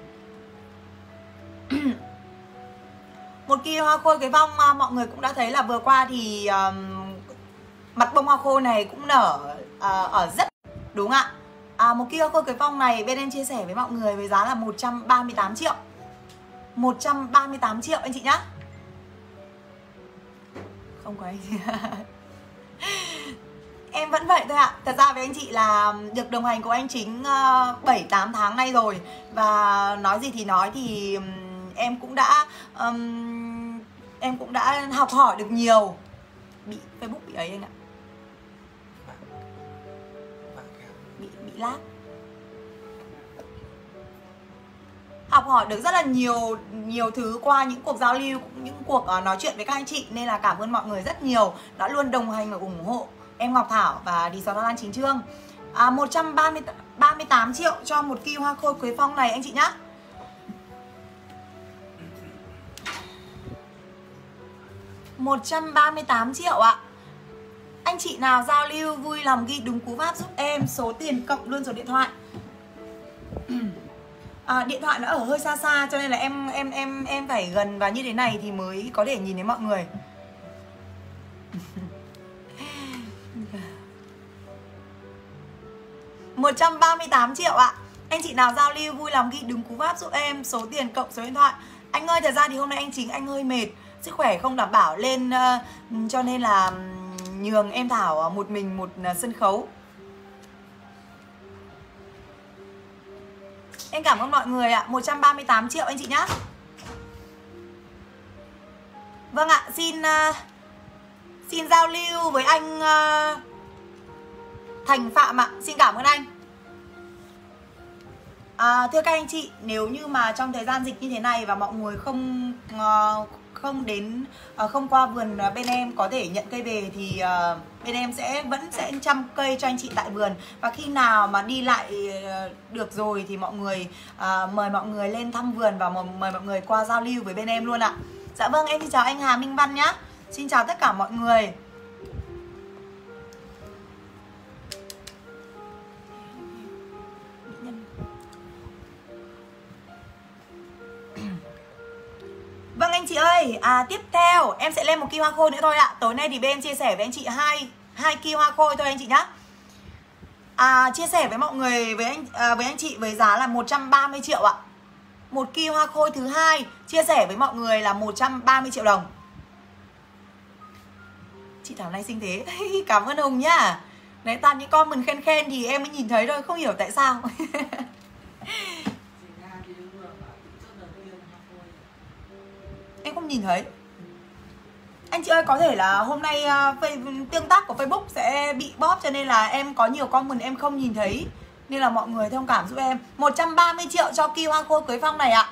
Một ki hoa khôi Quế Phong, mọi người cũng đã thấy là vừa qua thì um, mặt bông hoa khôi này cũng nở uh, ở rất đúng ạ. À, một ki hoa khôi Quế Phong này bên em chia sẻ với mọi người với giá là một trăm ba mươi tám triệu. một trăm ba mươi tám triệu anh chị nhá. Không có anh chị. Em vẫn vậy thôi ạ. Thật ra với anh chị là được đồng hành của anh Chính uh, bảy tám tháng nay rồi. Và nói gì thì nói thì um, em cũng đã um, em cũng đã học hỏi được nhiều. Bị Facebook bị ấy anh ạ. Bị bị lag. Học hỏi được rất là nhiều nhiều thứ qua những cuộc giao lưu, những cuộc uh, nói chuyện với các anh chị, nên là cảm ơn mọi người rất nhiều đã luôn đồng hành và ủng hộ em Ngọc Thảo và Resort Hoa Lan Chính Chương. À, một trăm ba mươi tám triệu cho một ki hoa khôi Quế Phong này anh chị nhá. một trăm ba mươi tám triệu ạ. Anh chị nào giao lưu vui lòng ghi đúng cú pháp giúp em, số tiền cộng luôn số điện thoại. À, điện thoại nó ở hơi xa xa cho nên là em em em em phải gần và như thế này thì mới có thể nhìn thấy mọi người. một trăm ba mươi tám triệu ạ. Anh chị nào giao lưu vui lòng ghi đúng cú pháp giúp em, số tiền cộng số điện thoại. Anh ơi, thật ra thì hôm nay anh Chính anh hơi mệt, sức khỏe không đảm bảo lên uh, cho nên là nhường em Thảo một mình một uh, sân khấu. Em cảm ơn mọi người ạ. một trăm ba mươi tám triệu anh chị nhá. Vâng ạ, xin uh, xin giao lưu với anh uh, Thành Phạm ạ. Xin cảm ơn anh. À, thưa các anh chị, nếu như mà trong thời gian dịch như thế này và mọi người không uh, không đến uh, không qua vườn uh, bên em có thể nhận cây về thì uh, bên em sẽ vẫn sẽ chăm cây cho anh chị tại vườn. Và khi nào mà đi lại uh, được rồi thì mọi người uh, mời mọi người lên thăm vườn và mời mọi người qua giao lưu với bên em luôn ạ. Dạ vâng, em xin chào anh Hà Minh Văn nhá. Xin chào tất cả mọi người. Vâng anh chị ơi, à, tiếp theo em sẽ lên một ki hoa khôi nữa thôi ạ. Tối nay thì bên em chia sẻ với anh chị hai hai ki hoa khôi thôi anh chị nhá. À, chia sẻ với mọi người với anh à, với anh chị với giá là một trăm ba mươi triệu ạ. Một ki hoa khôi thứ hai chia sẻ với mọi người là một trăm ba mươi triệu đồng. Chị Thảo nay xinh thế. Cảm ơn Hùng nhá. Đấy, toàn những comment khen khen thì em mới nhìn thấy thôi, không hiểu tại sao. Em không nhìn thấy. Anh chị ơi, có thể là hôm nay uh, tương tác của Facebook sẽ bị bóp cho nên là em có nhiều comment em không nhìn thấy. Nên là mọi người thông cảm giúp em. Một trăm ba mươi triệu cho ki hoa khôi Quế Phong này ạ.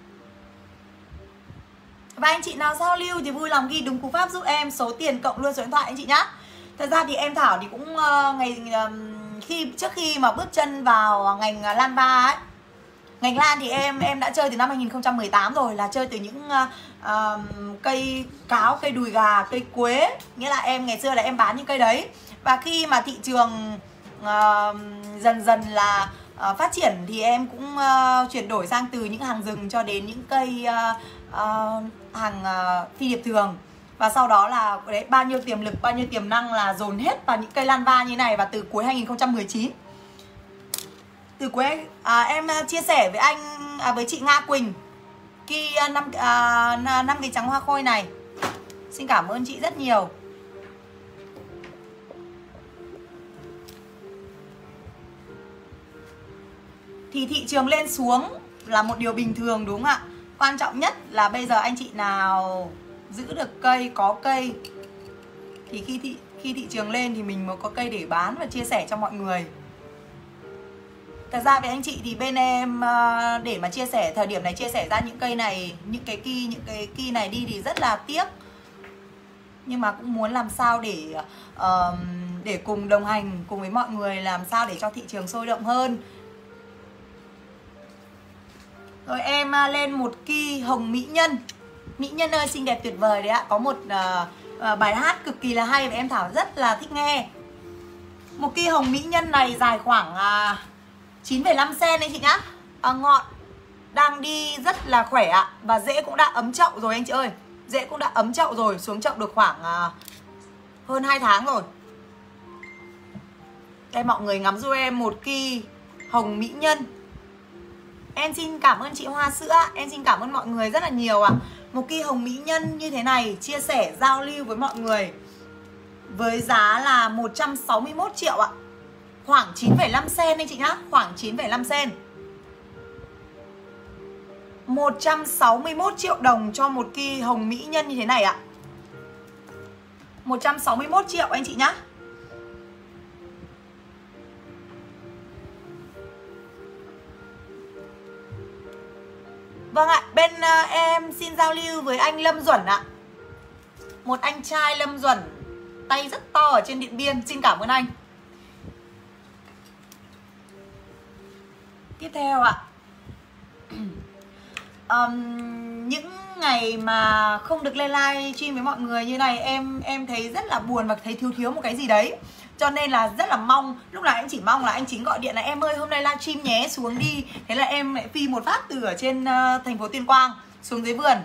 Và anh chị nào giao lưu thì vui lòng ghi đúng cú pháp giúp em, số tiền cộng luôn số điện thoại anh chị nhá. Thật ra thì em Thảo thì cũng uh, ngày uh, khi trước khi mà bước chân vào ngành uh, lan va ấy, ngành lan thì em em đã chơi từ năm hai nghìn không trăm mười tám rồi, là chơi từ những uh, uh, cây cáo, cây đùi gà, cây quế. Nghĩa là em ngày xưa là em bán những cây đấy. Và khi mà thị trường uh, dần dần là uh, phát triển thì em cũng uh, chuyển đổi sang từ những hàng rừng cho đến những cây uh, uh, hàng uh, phi điệp thường. Và sau đó là đấy, bao nhiêu tiềm lực, bao nhiêu tiềm năng là dồn hết vào những cây lan va như này. Và từ cuối hai nghìn không trăm mười chín, từ cuối à, em chia sẻ với anh à, với chị Nga Quỳnh ki năm à, năm cái trắng hoa khôi này. Xin cảm ơn chị rất nhiều. Thì thị trường lên xuống là một điều bình thường đúng không ạ? Quan trọng nhất là bây giờ anh chị nào giữ được cây, có cây thì khi thị, khi thị trường lên thì mình mới có cây để bán và chia sẻ cho mọi người. Thật ra với anh chị thì bên em để mà chia sẻ thời điểm này, chia sẻ ra những cây này, những cái ki, những cái ki này đi thì rất là tiếc. Nhưng mà cũng muốn làm sao để uh, để cùng đồng hành cùng với mọi người, làm sao để cho thị trường sôi động hơn. Rồi em lên một ki hồng mỹ nhân. Mỹ nhân ơi xinh đẹp tuyệt vời đấy ạ. Có một uh, uh, bài hát cực kỳ là hay và em Thảo rất là thích nghe. Một ki hồng mỹ nhân này dài khoảng uh, chín phẩy năm xen anh chị nhá. À, ngọn đang đi rất là khỏe ạ. Và rễ cũng đã ấm chậu rồi anh chị ơi. Rễ cũng đã ấm chậu rồi. Xuống chậu được khoảng uh, hơn hai tháng rồi. Đây mọi người ngắm giúp em một ki hồng mỹ nhân. Em xin cảm ơn chị Hoa Sữa. Em xin cảm ơn mọi người rất là nhiều ạ. Một ki hồng mỹ nhân như thế này, chia sẻ giao lưu với mọi người với giá là một trăm sáu mươi mốt triệu ạ. Khoảng chín phẩy năm xen anh chị nhá. Khoảng chín phẩy năm xen. Một trăm sáu mươi mốt triệu đồng cho một ki hồng mỹ nhân như thế này ạ. Một trăm sáu mươi mốt triệu anh chị nhá. Vâng ạ, bên uh, em xin giao lưu với anh Lâm Duẩn ạ. Một anh trai Lâm Duẩn, tay rất to ở trên Điện Biên. Xin cảm ơn anh. Tiếp theo ạ. um, Những ngày mà không được lên live stream với mọi người như này, Em em thấy rất là buồn và thấy thiếu thiếu một cái gì đấy. Cho nên là rất là mong, lúc nào em chỉ mong là anh Chính gọi điện là em ơi hôm nay live stream nhé, xuống đi. Thế là em lại phi một phát từ ở trên uh, thành phố Tuyên Quang xuống dưới vườn.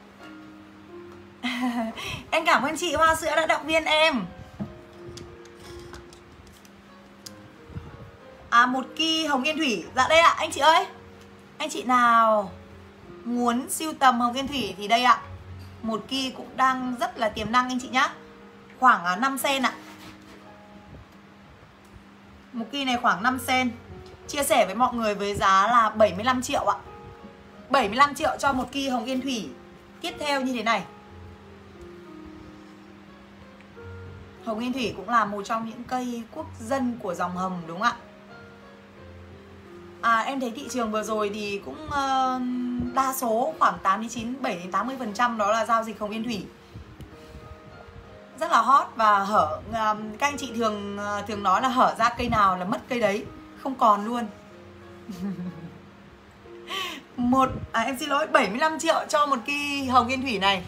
Em cảm ơn chị Hoa Sữa đã động viên em. À một ki hồng yên thủy. Dạ đây ạ à, anh chị ơi. Anh chị nào muốn sưu tầm hồng yên thủy thì đây ạ à. Một ki cũng đang rất là tiềm năng anh chị nhá. Khoảng uh, năm xen ạ. Một ki này khoảng năm xen. Chia sẻ với mọi người với giá là bảy mươi lăm triệu ạ. bảy mươi lăm triệu cho một ki hồng yên thủy tiếp theo như thế này. Hồng yên thủy cũng là một trong những cây quốc dân của dòng hồng đúng không ạ? À, em thấy thị trường vừa rồi thì cũng uh, đa số khoảng tám đến chín, bảy đến tám mươi phần trăm đó là giao dịch hồng yên thủy. Rất là hot và hở, các anh chị thường thường nói là hở ra cây nào là mất cây đấy, không còn luôn. Một à, em xin lỗi, bảy mươi lăm triệu cho một kỳ hồng yên thủy này.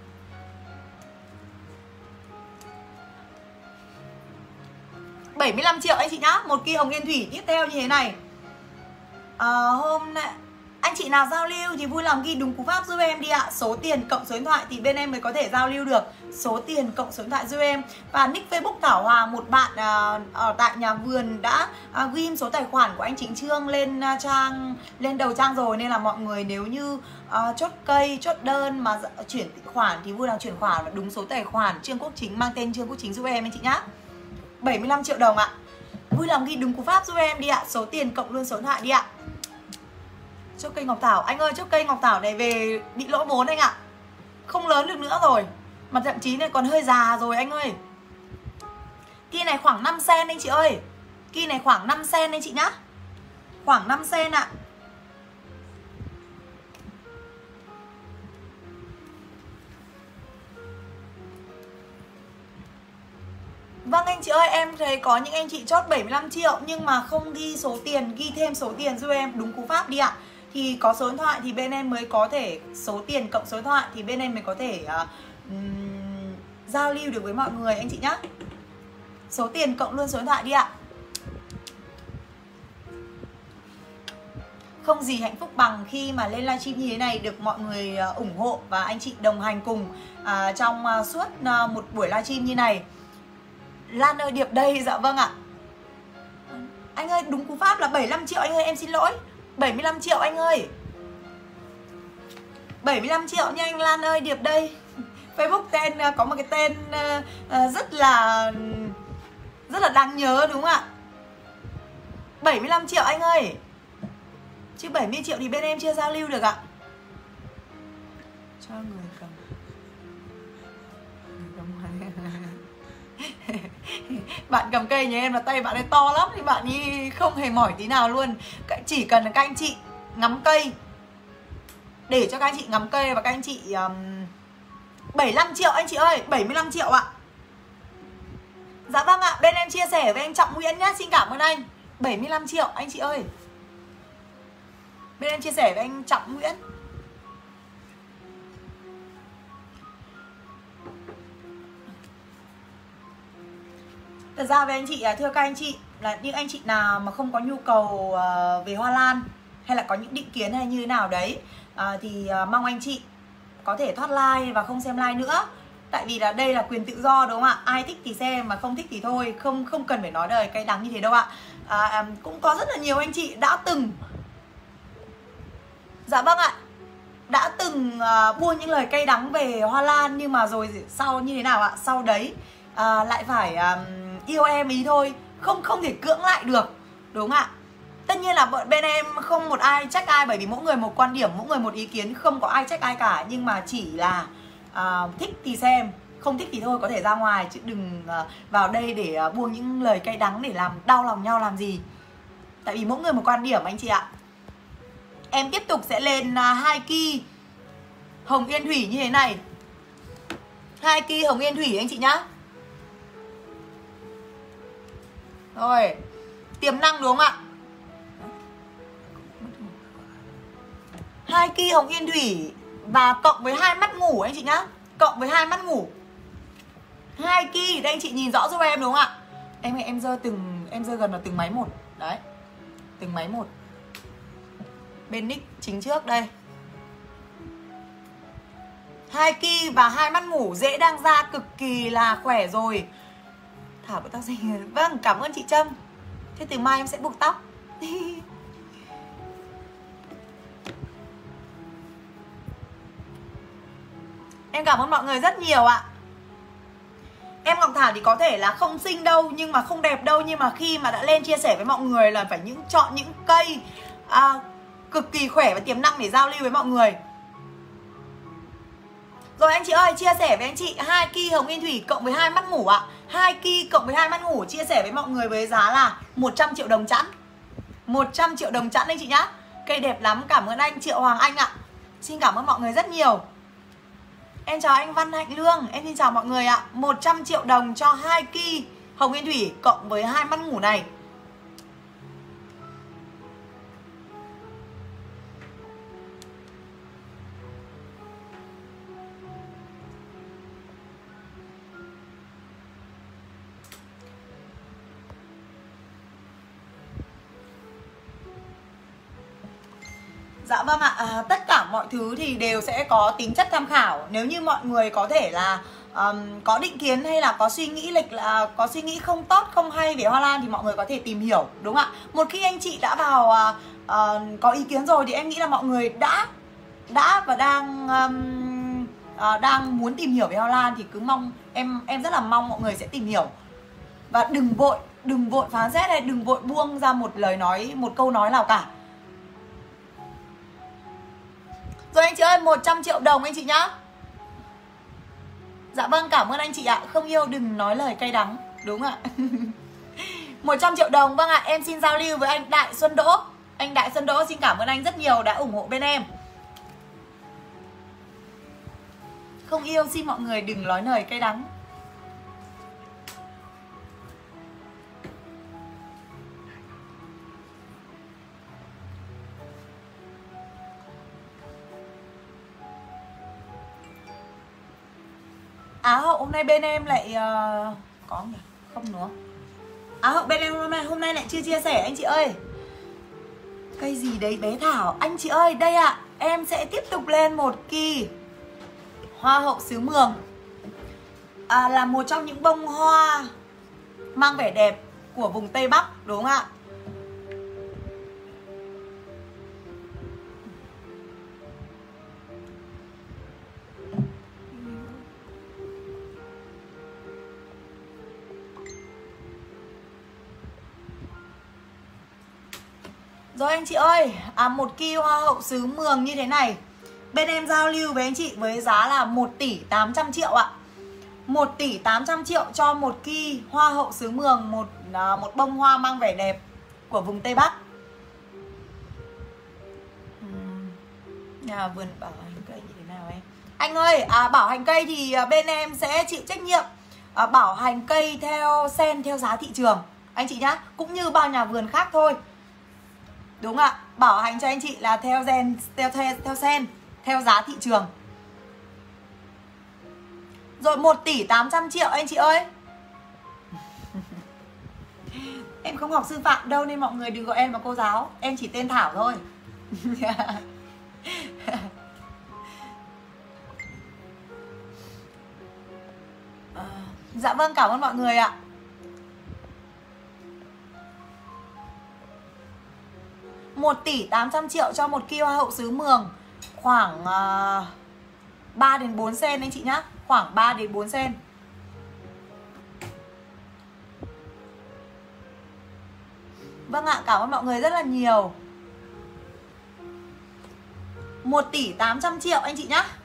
bảy mươi lăm triệu anh chị nhá, một kỳ hồng yên thủy tiếp theo như thế này. À, hôm nay anh chị nào giao lưu thì vui lòng ghi đúng cú pháp giúp em đi ạ. Số tiền cộng số điện thoại thì bên em mới có thể giao lưu được. Số tiền cộng số điện thoại giúp em. Và nick Facebook Thảo Hòa, một bạn à, ở tại nhà vườn đã à, ghi số tài khoản của anh Trịnh Trương lên à, trang lên đầu trang rồi, nên là mọi người nếu như à, chốt cây, chốt đơn mà chuyển khoản thì vui lòng chuyển khoản đúng số tài khoản Trương Quốc Chính, mang tên Trương Quốc Chính giúp em anh chị nhá. bảy mươi lăm triệu đồng ạ. Vui lòng ghi đúng cú pháp giúp em đi ạ. Số tiền cộng luôn số điện thoại đi ạ. Chốt cây Ngọc Thảo, anh ơi, chốt cây Ngọc Thảo này về bị lỗ vốn anh ạ. Không lớn được nữa rồi. Mà thậm chí này còn hơi già rồi anh ơi. Kỳ này khoảng năm sen anh chị ơi. Kỳ này khoảng năm sen anh chị nhá. Khoảng năm sen ạ. Vâng anh chị ơi, em thấy có những anh chị chốt bảy mươi lăm triệu nhưng mà không ghi số tiền, ghi thêm số tiền giúp em đúng cú pháp đi ạ. Thì có số điện thoại thì bên em mới có thể, số tiền cộng số điện thoại thì bên em mới có thể uh, um, giao lưu được với mọi người anh chị nhá. Số tiền cộng luôn số điện thoại đi ạ. Không gì hạnh phúc bằng khi mà lên livestream như thế này được mọi người uh, ủng hộ và anh chị đồng hành cùng uh, trong uh, suốt uh, một buổi livestream như này. Lan ơi, Điệp đây, dạ vâng ạ. Anh ơi, đúng cú pháp là bảy mươi lăm triệu anh ơi, em xin lỗi. bảy mươi lăm triệu anh ơi. bảy mươi lăm triệu nha anh Lan ơi, Điệp đây. Facebook tên, có một cái tên uh, rất là rất là đáng nhớ đúng không ạ? bảy mươi lăm triệu anh ơi. Chứ bảy mươi triệu thì bên em chưa giao lưu được ạ. Cho người cầm. Bạn cầm cây nhà em là tay bạn ấy to lắm thì bạn ấy không hề mỏi tí nào luôn. Chỉ cần các anh chị ngắm cây, để cho các anh chị ngắm cây và các anh chị um, bảy mươi lăm triệu anh chị ơi, bảy mươi lăm triệu ạ. Dạ vâng ạ, bên em chia sẻ với anh Trọng Nguyễn nhé, xin cảm ơn anh. bảy mươi lăm triệu anh chị ơi. Bên em chia sẻ với anh Trọng Nguyễn. Thật ra với anh chị, thưa các anh chị, là những anh chị nào mà không có nhu cầu về hoa lan hay là có những định kiến hay như thế nào đấy à, thì mong anh chị có thể thoát like và không xem like nữa. Tại vì là đây là quyền tự do đúng không ạ? Ai thích thì xem mà không thích thì thôi, không không cần phải nói đời cay đắng như thế đâu ạ. À, cũng có rất là nhiều anh chị đã từng, dạ vâng ạ, đã từng uh, buông những lời cay đắng về hoa lan, nhưng mà rồi sau như thế nào ạ? Sau đấy uh, lại phải um, yêu em ý thôi, không không thể cưỡng lại được, đúng không ạ? Tất nhiên là bên em không một ai trách ai, bởi vì mỗi người một quan điểm, mỗi người một ý kiến, không có ai trách ai cả. Nhưng mà chỉ là uh, thích thì xem, không thích thì thôi có thể ra ngoài, chứ đừng uh, vào đây để uh, buông những lời cay đắng để làm đau lòng nhau làm gì. Tại vì mỗi người một quan điểm anh chị ạ. Em tiếp tục sẽ lên uh, hai kỳ hồng yên thủy như thế này. Hai kỳ hồng yên thủy anh chị nhá. Rồi, tiềm năng đúng không ạ? Hai kỳ hồng yên thủy và cộng với hai mắt ngủ anh chị nhá. Cộng với hai mắt ngủ. Hai kỳ, đây anh chị nhìn rõ giúp em đúng không ạ? Em em giơ từng em giơ gần vào từng máy một. Đấy. Từng máy một. Bên nick chính trước đây. Hai kỳ và hai mắt ngủ, rễ đang ra cực kỳ là khỏe rồi. Thảo bộ tóc xanh. Vâng, cảm ơn chị Trâm. Thế từ mai em sẽ buộc tóc. Em cảm ơn mọi người rất nhiều ạ. Em Ngọc Thảo thì có thể là không xinh đâu, nhưng mà không đẹp đâu, nhưng mà khi mà đã lên chia sẻ với mọi người là phải những chọn những cây à, cực kỳ khỏe và tiềm năng để giao lưu với mọi người. Rồi anh chị ơi, chia sẻ với anh chị hai kỳ hồng yên thủy cộng với hai mắt ngủ ạ. Hai kỳ cộng với hai mắt ngủ chia sẻ với mọi người với giá là một trăm triệu đồng chẵn. một trăm triệu đồng chẵn anh chị nhá. Cây đẹp lắm, cảm ơn anh Triệu Hoàng Anh ạ. Xin cảm ơn mọi người rất nhiều. Em chào anh Văn Hạnh Lương. Em xin chào mọi người ạ. một trăm triệu đồng cho hai ki Hồng Nguyên Thủy cộng với hai mắt ngủ này. Dạ vâng ạ, à, tất cả mọi thứ thì đều sẽ có tính chất tham khảo. Nếu như mọi người có thể là um, có định kiến hay là có suy nghĩ lịch là có suy nghĩ không tốt, không hay về hoa lan thì mọi người có thể tìm hiểu, đúng không ạ? Một khi anh chị đã vào uh, uh, có ý kiến rồi thì em nghĩ là mọi người đã đã và đang um, uh, đang muốn tìm hiểu về hoa lan thì cứ mong em em rất là mong mọi người sẽ tìm hiểu. Và đừng vội, đừng vội phán xét hay đừng vội buông ra một lời nói, một câu nói nào cả. Rồi anh chị ơi, một trăm triệu đồng anh chị nhá. Dạ vâng, cảm ơn anh chị ạ. Không yêu đừng nói lời cay đắng. Đúng ạ. một trăm triệu đồng, vâng ạ. Em xin giao lưu với anh Đại Xuân Đỗ. Anh Đại Xuân Đỗ xin cảm ơn anh rất nhiều đã ủng hộ bên em. Không yêu xin mọi người đừng nói lời cay đắng. Á hậu hôm nay bên em lại uh, có không nhỉ? Không nữa. Á hậu bên em hôm nay hôm nay lại chưa chia sẻ anh chị ơi. Cây gì đấy bé Thảo. Anh chị ơi, đây ạ. À, em sẽ tiếp tục lên một kỳ hoa hậu xứ Mường. À, là một trong những bông hoa mang vẻ đẹp của vùng Tây Bắc, đúng không ạ? Rồi anh chị ơi, à, một ki hoa hậu xứ Mường như thế này. Bên em giao lưu với anh chị với giá là một tỷ tám trăm triệu ạ. một tỷ tám trăm triệu cho một ki hoa hậu xứ Mường, một à, một bông hoa mang vẻ đẹp của vùng Tây Bắc. uhm. Nhà vườn bảo hành cây như thế nào em? Anh ơi, à, bảo hành cây thì bên em sẽ chịu trách nhiệm à, bảo hành cây theo sen, theo giá thị trường anh chị nhá. Cũng như bao nhà vườn khác thôi. Đúng ạ, bảo hành cho anh chị là theo gen, theo, theo, theo sen, theo giá thị trường. Rồi một tỷ tám trăm triệu anh chị ơi. Em không học sư phạm đâu nên mọi người đừng gọi em là cô giáo. Em chỉ tên Thảo thôi. à, Dạ vâng, cảm ơn mọi người ạ. một tỷ tám trăm triệu cho một ki hoa hậu xứ Mường. Khoảng uh, ba đến bốn sen anh chị nhá. Khoảng ba đến bốn sen. Vâng ạ, cảm ơn mọi người rất là nhiều. một tỷ tám trăm triệu anh chị nhá.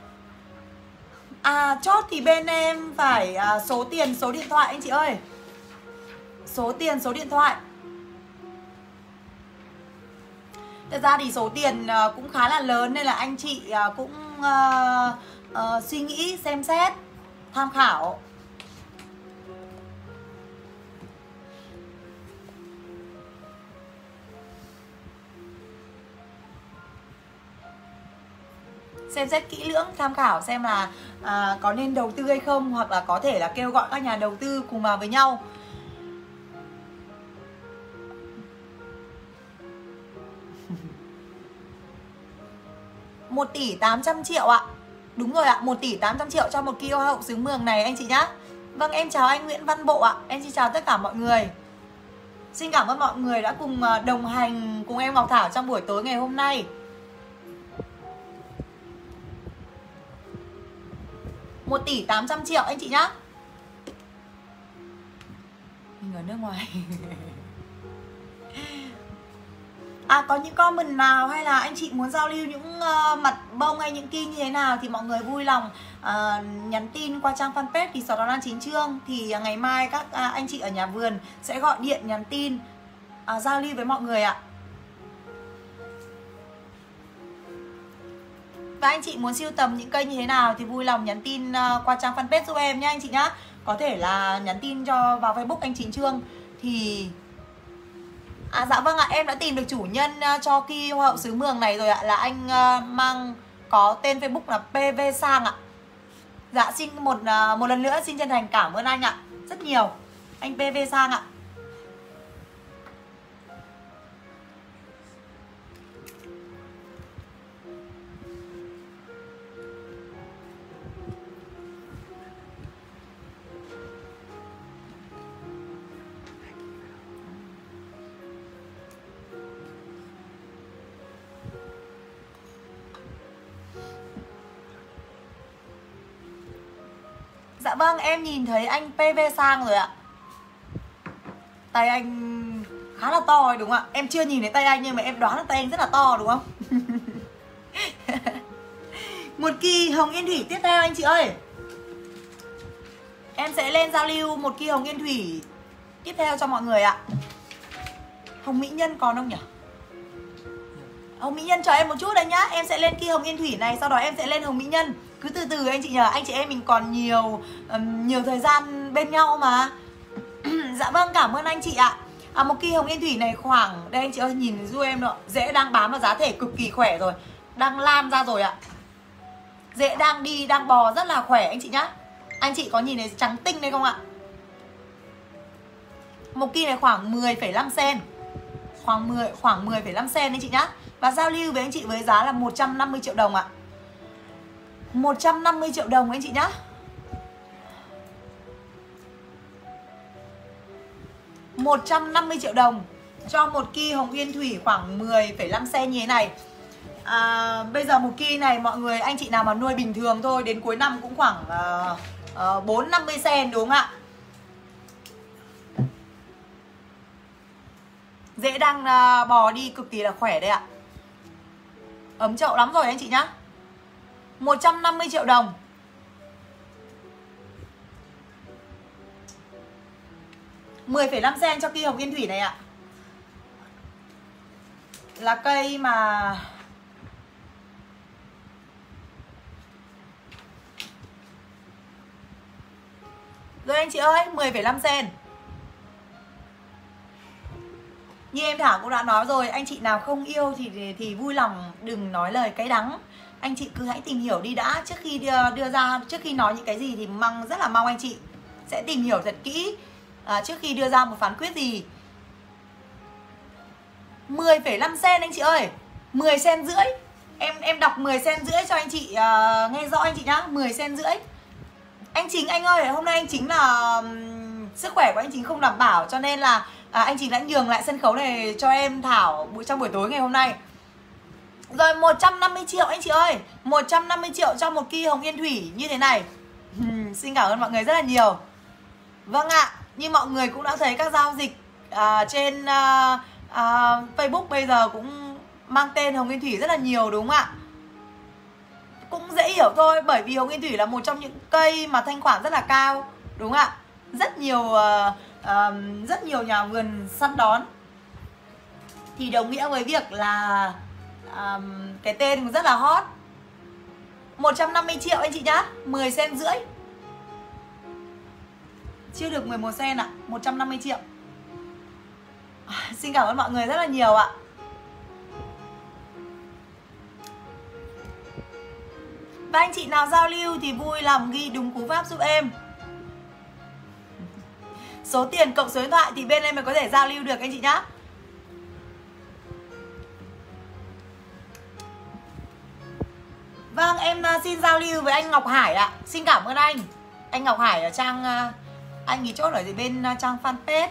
À, chốt thì bên em phải uh, số tiền, số điện thoại anh chị ơi. Số tiền, số điện thoại. Thật ra thì số tiền uh, cũng khá là lớn nên là anh chị uh, cũng uh, uh, suy nghĩ, xem xét, tham khảo. Xem xét kỹ lưỡng, tham khảo xem là uh, có nên đầu tư hay không, hoặc là có thể là kêu gọi các nhà đầu tư cùng vào với nhau. một tỷ tám trăm triệu ạ. Đúng rồi ạ, một tỷ tám trăm triệu cho một ki hoa hậu xứ Mường này anh chị nhá. Vâng, em chào anh Nguyễn Văn Bộ ạ. Em xin chào tất cả mọi người. Xin cảm ơn mọi người đã cùng đồng hành cùng em Ngọc Thảo trong buổi tối ngày hôm nay. một tỷ tám trăm triệu anh chị nhá. Mình ở nước ngoài. À, có những comment nào hay là anh chị muốn giao lưu những uh, mặt bông hay những ki như thế nào thì mọi người vui lòng uh, nhắn tin qua trang fanpage thì Sọt Hoa Lan Chín Chương. Thì uh, ngày mai các uh, anh chị ở nhà vườn sẽ gọi điện nhắn tin uh, giao lưu với mọi người ạ. Và anh chị muốn sưu tầm những cây như thế nào thì vui lòng nhắn tin qua trang fanpage giúp em nhá anh chị nhá. Có thể là nhắn tin cho vào Facebook anh Chính Trương thì à, dạ vâng ạ, em đã tìm được chủ nhân cho kỳ Hoa hậu xứ Mường này rồi ạ. Là anh uh, mang có tên Facebook là pê vê Sang ạ. Dạ xin một uh, một lần nữa xin chân thành cảm ơn anh ạ. Rất nhiều. Anh pê vê Sang ạ. Dạ vâng, em nhìn thấy anh pê vê Sang rồi ạ. Tay anh khá là to đúng không ạ? Em chưa nhìn thấy tay anh nhưng mà em đoán là tay anh rất là to đúng không? Một kỳ hồng yên thủy tiếp theo anh chị ơi. Em sẽ lên giao lưu một kỳ hồng yên thủy tiếp theo cho mọi người ạ. Hồng mỹ nhân còn không nhỉ? Hồng mỹ nhân chờ em một chút đây nhá. Em sẽ lên kỳ hồng yên thủy này, sau đó em sẽ lên hồng mỹ nhân. Cứ từ từ anh chị nhờ, anh chị em mình còn nhiều um, nhiều thời gian bên nhau mà. Dạ vâng, cảm ơn anh chị ạ. À, một kỳ hồng yên thủy này khoảng, đây anh chị ơi nhìn giúp em nữa, rễ đang bám vào giá thể cực kỳ khỏe rồi, đang lan ra rồi ạ. Rễ đang đi, đang bò rất là khỏe anh chị nhá. Anh chị có nhìn thấy trắng tinh đây không ạ? Một kỳ này khoảng mười phẩy năm sen, khoảng mười khoảng mười phẩy năm sen anh chị nhá. Và giao lưu với anh chị với giá là một trăm năm mươi triệu đồng ạ. một trăm năm mươi triệu đồng anh chị nhá. một trăm năm mươi triệu đồng cho một kỳ hồng yên thủy khoảng mười phẩy năm sen như thế này. À, bây giờ một kỳ này mọi người, anh chị nào mà nuôi bình thường thôi, đến cuối năm cũng khoảng uh, uh, bốn năm mươi sen đúng không ạ? Rễ đang uh, bò đi cực kỳ là khỏe đây ạ. Ấm chậu lắm rồi anh chị nhá. một trăm năm mươi triệu đồng. mười phẩy năm sen cho kỳ hồng yên thủy này ạ. Là cây mà rồi anh chị ơi, mười phẩy năm sen. Như em Thảo cũng đã nói rồi, anh chị nào không yêu thì thì vui lòng đừng nói lời cay đắng. Anh chị cứ hãy tìm hiểu đi đã, trước khi đưa, đưa ra, trước khi nói những cái gì thì mong rất là mong anh chị sẽ tìm hiểu thật kỹ à, trước khi đưa ra một phán quyết gì. mười phẩy năm sen anh chị ơi, mười sen rưỡi. Em em đọc mười sen rưỡi cho anh chị uh, nghe rõ anh chị nhá, mười sen rưỡi. Anh Chính anh ơi, hôm nay anh Chính là um, sức khỏe của anh Chính không đảm bảo cho nên là à, anh Chính đã nhường lại sân khấu này cho em Thảo buổi trong buổi tối ngày hôm nay. Rồi một trăm năm mươi triệu anh chị ơi, một trăm năm mươi triệu cho một kỳ hồng yên thủy như thế này. uhm, Xin cảm ơn mọi người rất là nhiều. Vâng ạ, như mọi người cũng đã thấy các giao dịch à, trên à, à, Facebook bây giờ cũng mang tên hồng yên thủy rất là nhiều đúng không ạ? Cũng dễ hiểu thôi, bởi vì hồng yên thủy là một trong những cây mà thanh khoản rất là cao đúng không ạ? Rất nhiều uh, uh, rất nhiều nhà vườn săn đón, thì đồng nghĩa với việc là um, cái tên cũng rất là hot. Một trăm năm mươi triệu anh chị nhá, mười sen rưỡi. Chưa được mười một sen ạ, một trăm năm mươi triệu. à, Xin cảm ơn mọi người rất là nhiều ạ. Và anh chị nào giao lưu thì vui lòng ghi đúng cú pháp giúp em. Số tiền cộng số điện thoại thì bên em mới có thể giao lưu được anh chị nhá. Vâng, em xin giao lưu với anh Ngọc Hải ạ. Xin cảm ơn anh. Anh Ngọc Hải ở trang, anh ý chốt ở dưới bên trang fanpage.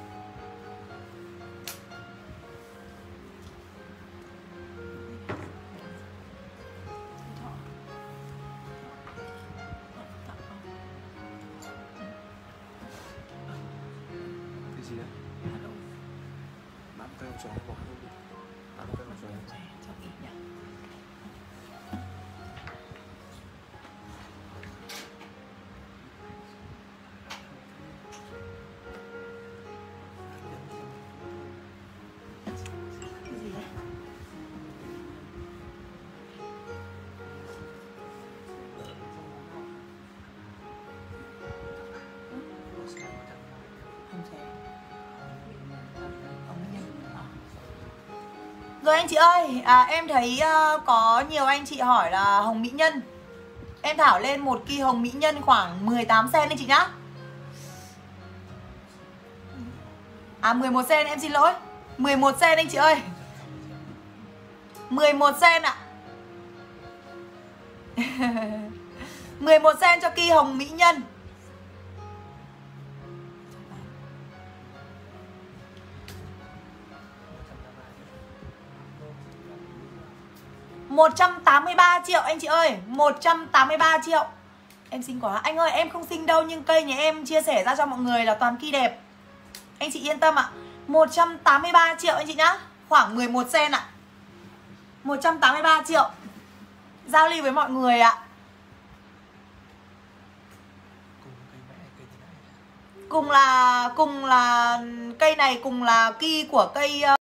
Cái gì đấy? Bán cây chó bỏ đâu đi. Bán cây chó. Rồi anh chị ơi, à, em thấy uh, có nhiều anh chị hỏi là hồng mỹ nhân. Em thảo lên một ki hồng mỹ nhân khoảng mười tám sen anh chị nhá. À mười một sen, em xin lỗi. mười một sen anh chị ơi. mười một sen ạ. mười một sen cho ki hồng mỹ nhân. một trăm tám mươi ba triệu anh chị ơi, một trăm tám mươi ba triệu. Em xinh quá. Anh ơi em không xinh đâu, nhưng cây nhà em chia sẻ ra cho mọi người là toàn ki đẹp. Anh chị yên tâm ạ. một trăm tám mươi ba triệu anh chị nhá. Khoảng mười một sen ạ. một trăm tám mươi ba triệu. Giao lưu với mọi người ạ. Cùng là cùng là cây này cùng là ki của cây